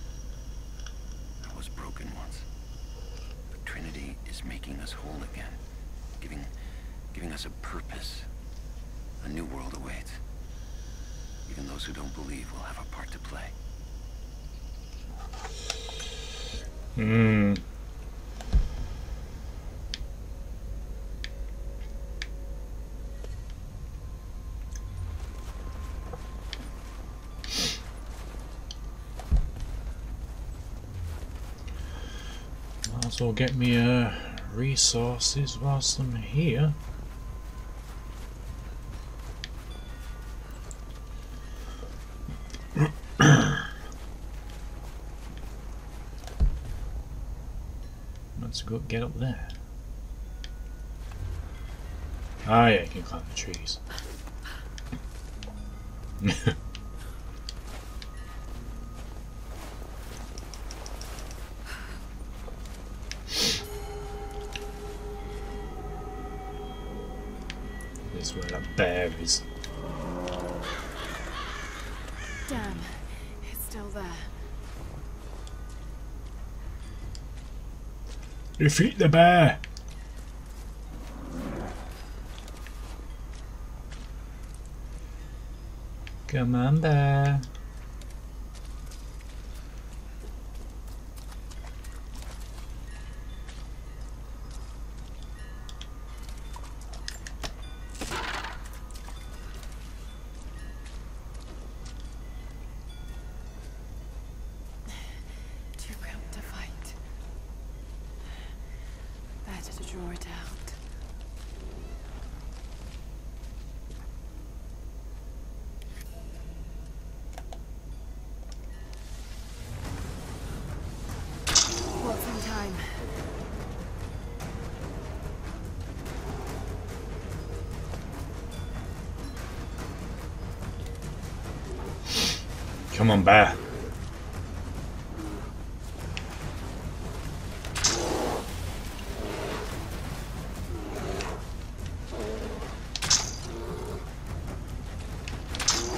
I was broken once. But Trinity is making us whole again. Giving, giving us a purpose. A new world awaits. Even those who don't believe will have a part to play. Hmm. Might as well get me uh, resources whilst I'm here. Let's go get up there. Ah, yeah, you can climb the trees. This is where that bear is. Damn, it's still there. Defeat the bear! Come on, bear. Too cramped to fight. Better to draw it out. What's in time? Come on, bear.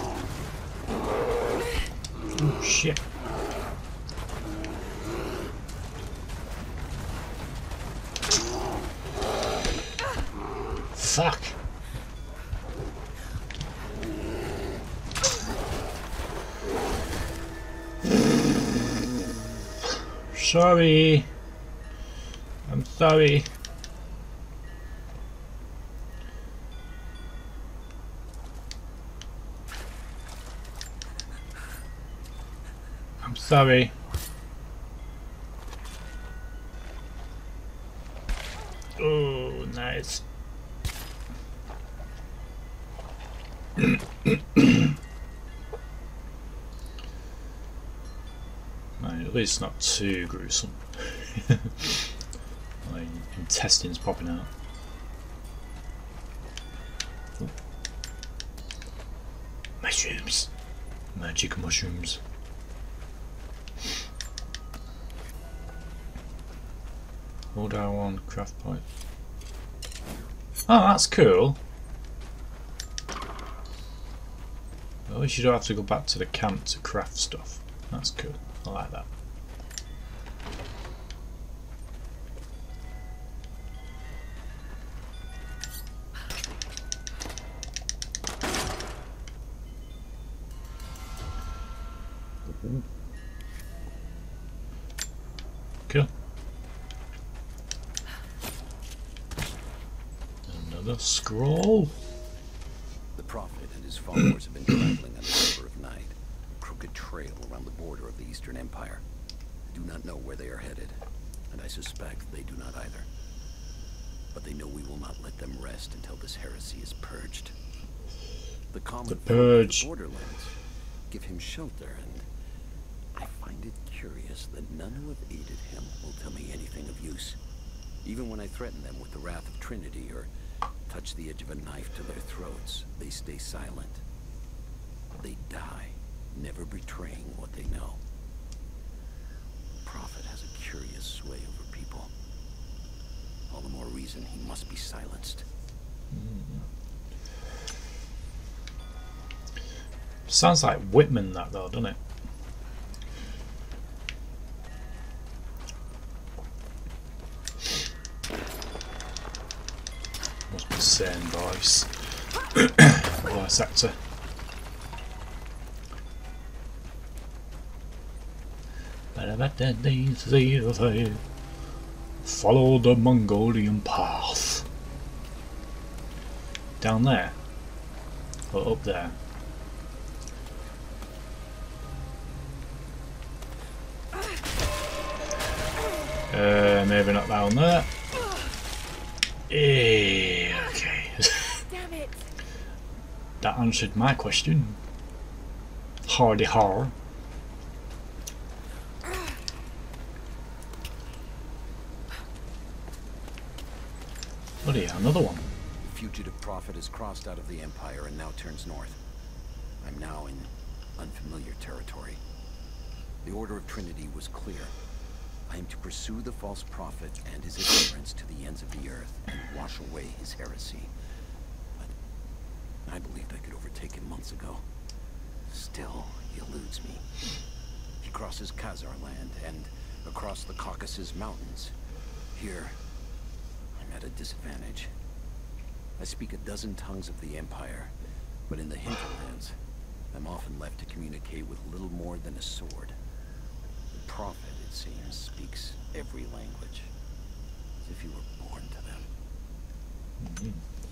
Oh shit. fuck? Sorry. I'm sorry. I'm sorry. Oh, nice. Right, at least not too gruesome. Like intestines popping out. Oh. Mushrooms. Magic mushrooms. Hold R one craft pipe. Oh, that's cool. At least you don't have to go back to the camp to craft stuff. That's cool. I like that. Cool. Another scroll. The Prophet and his followers have been traveling on the cover of night, a crooked trail around the border of the Eastern Empire. I do not know where they are headed, and I suspect they do not either. But they know we will not let them rest until this heresy is purged. The common The purge. folk of the borderlands give him shelter, and I find it curious that none who have aided him will tell me anything of use. Even when I threaten them with the wrath of Trinity or touch the edge of a knife to their throats, they stay silent. They die, never betraying what they know. The Prophet has a curious sway over people. All the more reason he must be silenced. Mm. Sounds like Whitman that though, doesn't it? Must be the same voice. Voice actor. Follow the Mongolian path. Down there? Or up there? Uh, maybe not down there. Eh, okay. Damn it. That answered my question. Hardy har. Bloody hell, another one. The fugitive Prophet has crossed out of the Empire and now turns north. I'm now in unfamiliar territory. The Order of Trinity was clear. I am to pursue the false prophet and his adherents to the ends of the earth and wash away his heresy. But I believed I could overtake him months ago. Still, he eludes me. He crosses Khazar land and across the Caucasus Mountains. Here, I'm at a disadvantage. I speak a dozen tongues of the Empire, but in the hinterlands, I'm often left to communicate with little more than a sword. The Prophet, it seems, speaks every language, as if he were born to them. Mm-hmm.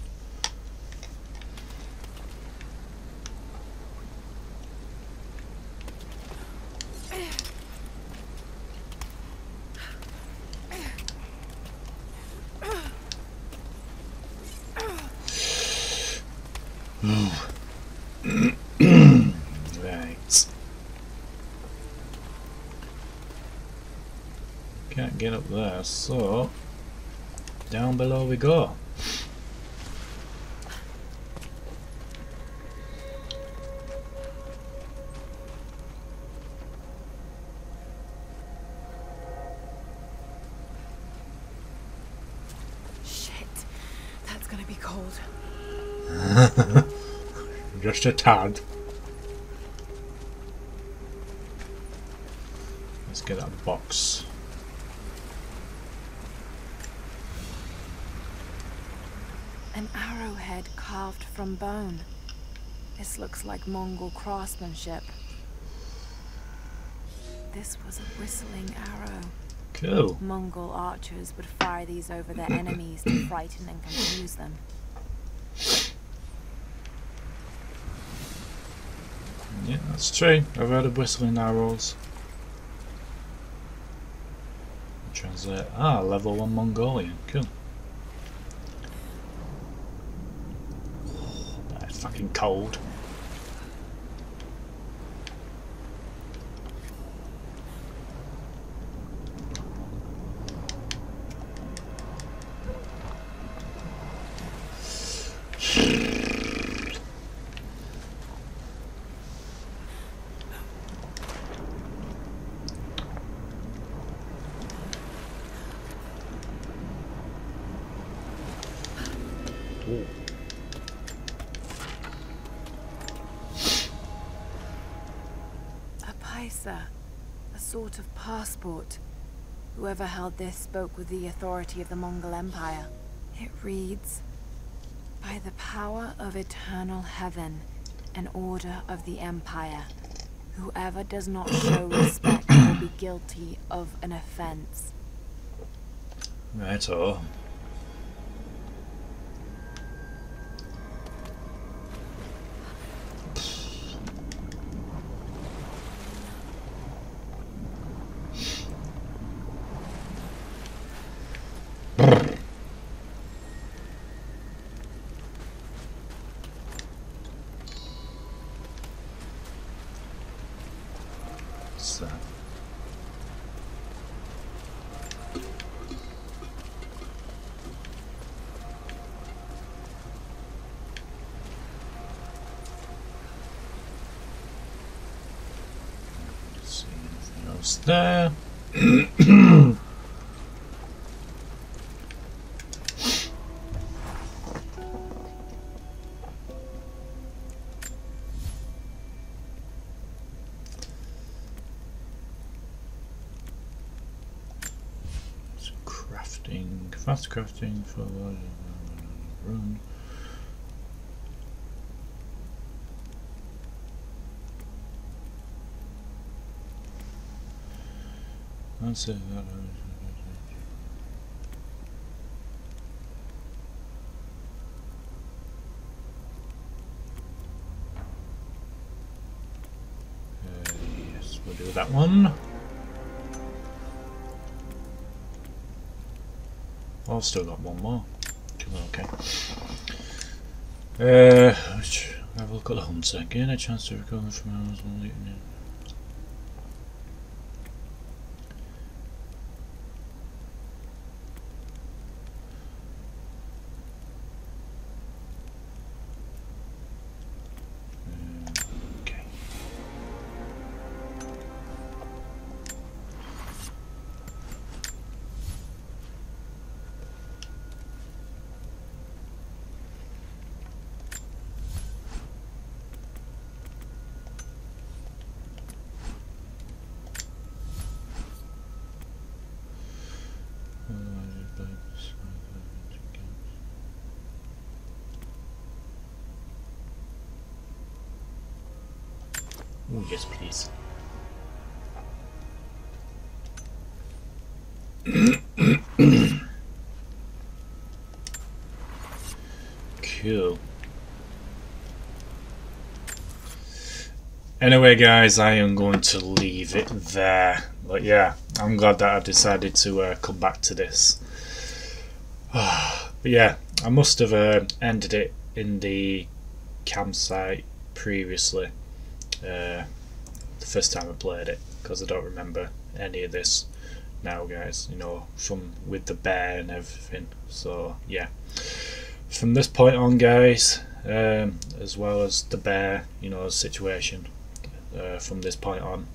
Right. Can't get up there, so down below we go. Shit, that's gonna be cold. Just a tad. Let's get that box. An arrowhead carved from bone. This looks like Mongol craftsmanship. This was a whistling arrow. Cool. Mongol archers would fire these over their enemies to frighten and confuse them. Yeah, that's true. I've heard of whistling arrows. Translate. Ah, level one Mongolian. Cool. That's fucking cold. Ooh. A paisa, a sort of passport. Whoever held this spoke with the authority of the Mongol Empire. It reads, "By the power of eternal heaven, an order of the Empire, whoever does not show respect will be guilty of an offense." Right, oh. What's that? See anything else there? Crafting, fast crafting for run. That's it. Uh, yes, we'll do that one. Oh, I've still got one more. Okay. Uh, have a look at the hunter. Gain a chance to recover from hours while eating it. Oh, yes, please. Cool. Anyway, guys, I am going to leave it there. But yeah, I'm glad that I've decided to uh, come back to this. But yeah, I must have uh, ended it in the campsite previously. Uh, the first time I played it, because I don't remember any of this now, guys, you know, from with the bear and everything. So yeah, from this point on, guys, um, as well as the bear, you know, situation, uh, from this point on,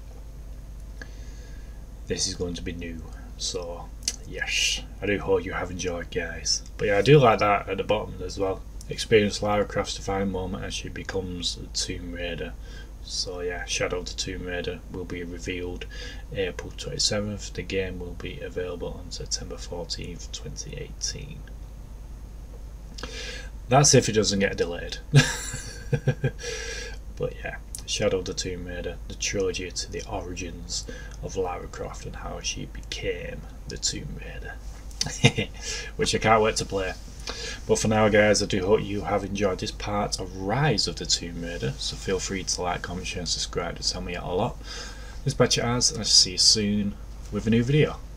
this is going to be new. So yes, I do hope you have enjoyed, guys. But yeah, I do like that at the bottom as well. Experience Lara Croft's defining moment as she becomes a Tomb Raider. So yeah, Shadow of the Tomb Raider will be revealed April twenty-seventh. The game will be available on September fourteenth, twenty eighteen. That's if it doesn't get delayed. But yeah, Shadow of the Tomb Raider, the trilogy to the origins of Lara Croft and how she became the Tomb Raider. Which I can't wait to play. But for now guys, I do hope you have enjoyed this part of Rise of the Tomb Raider, so feel free to like, comment, share and subscribe to tell me a lot. This is Batchet Az, and I'll see you soon with a new video.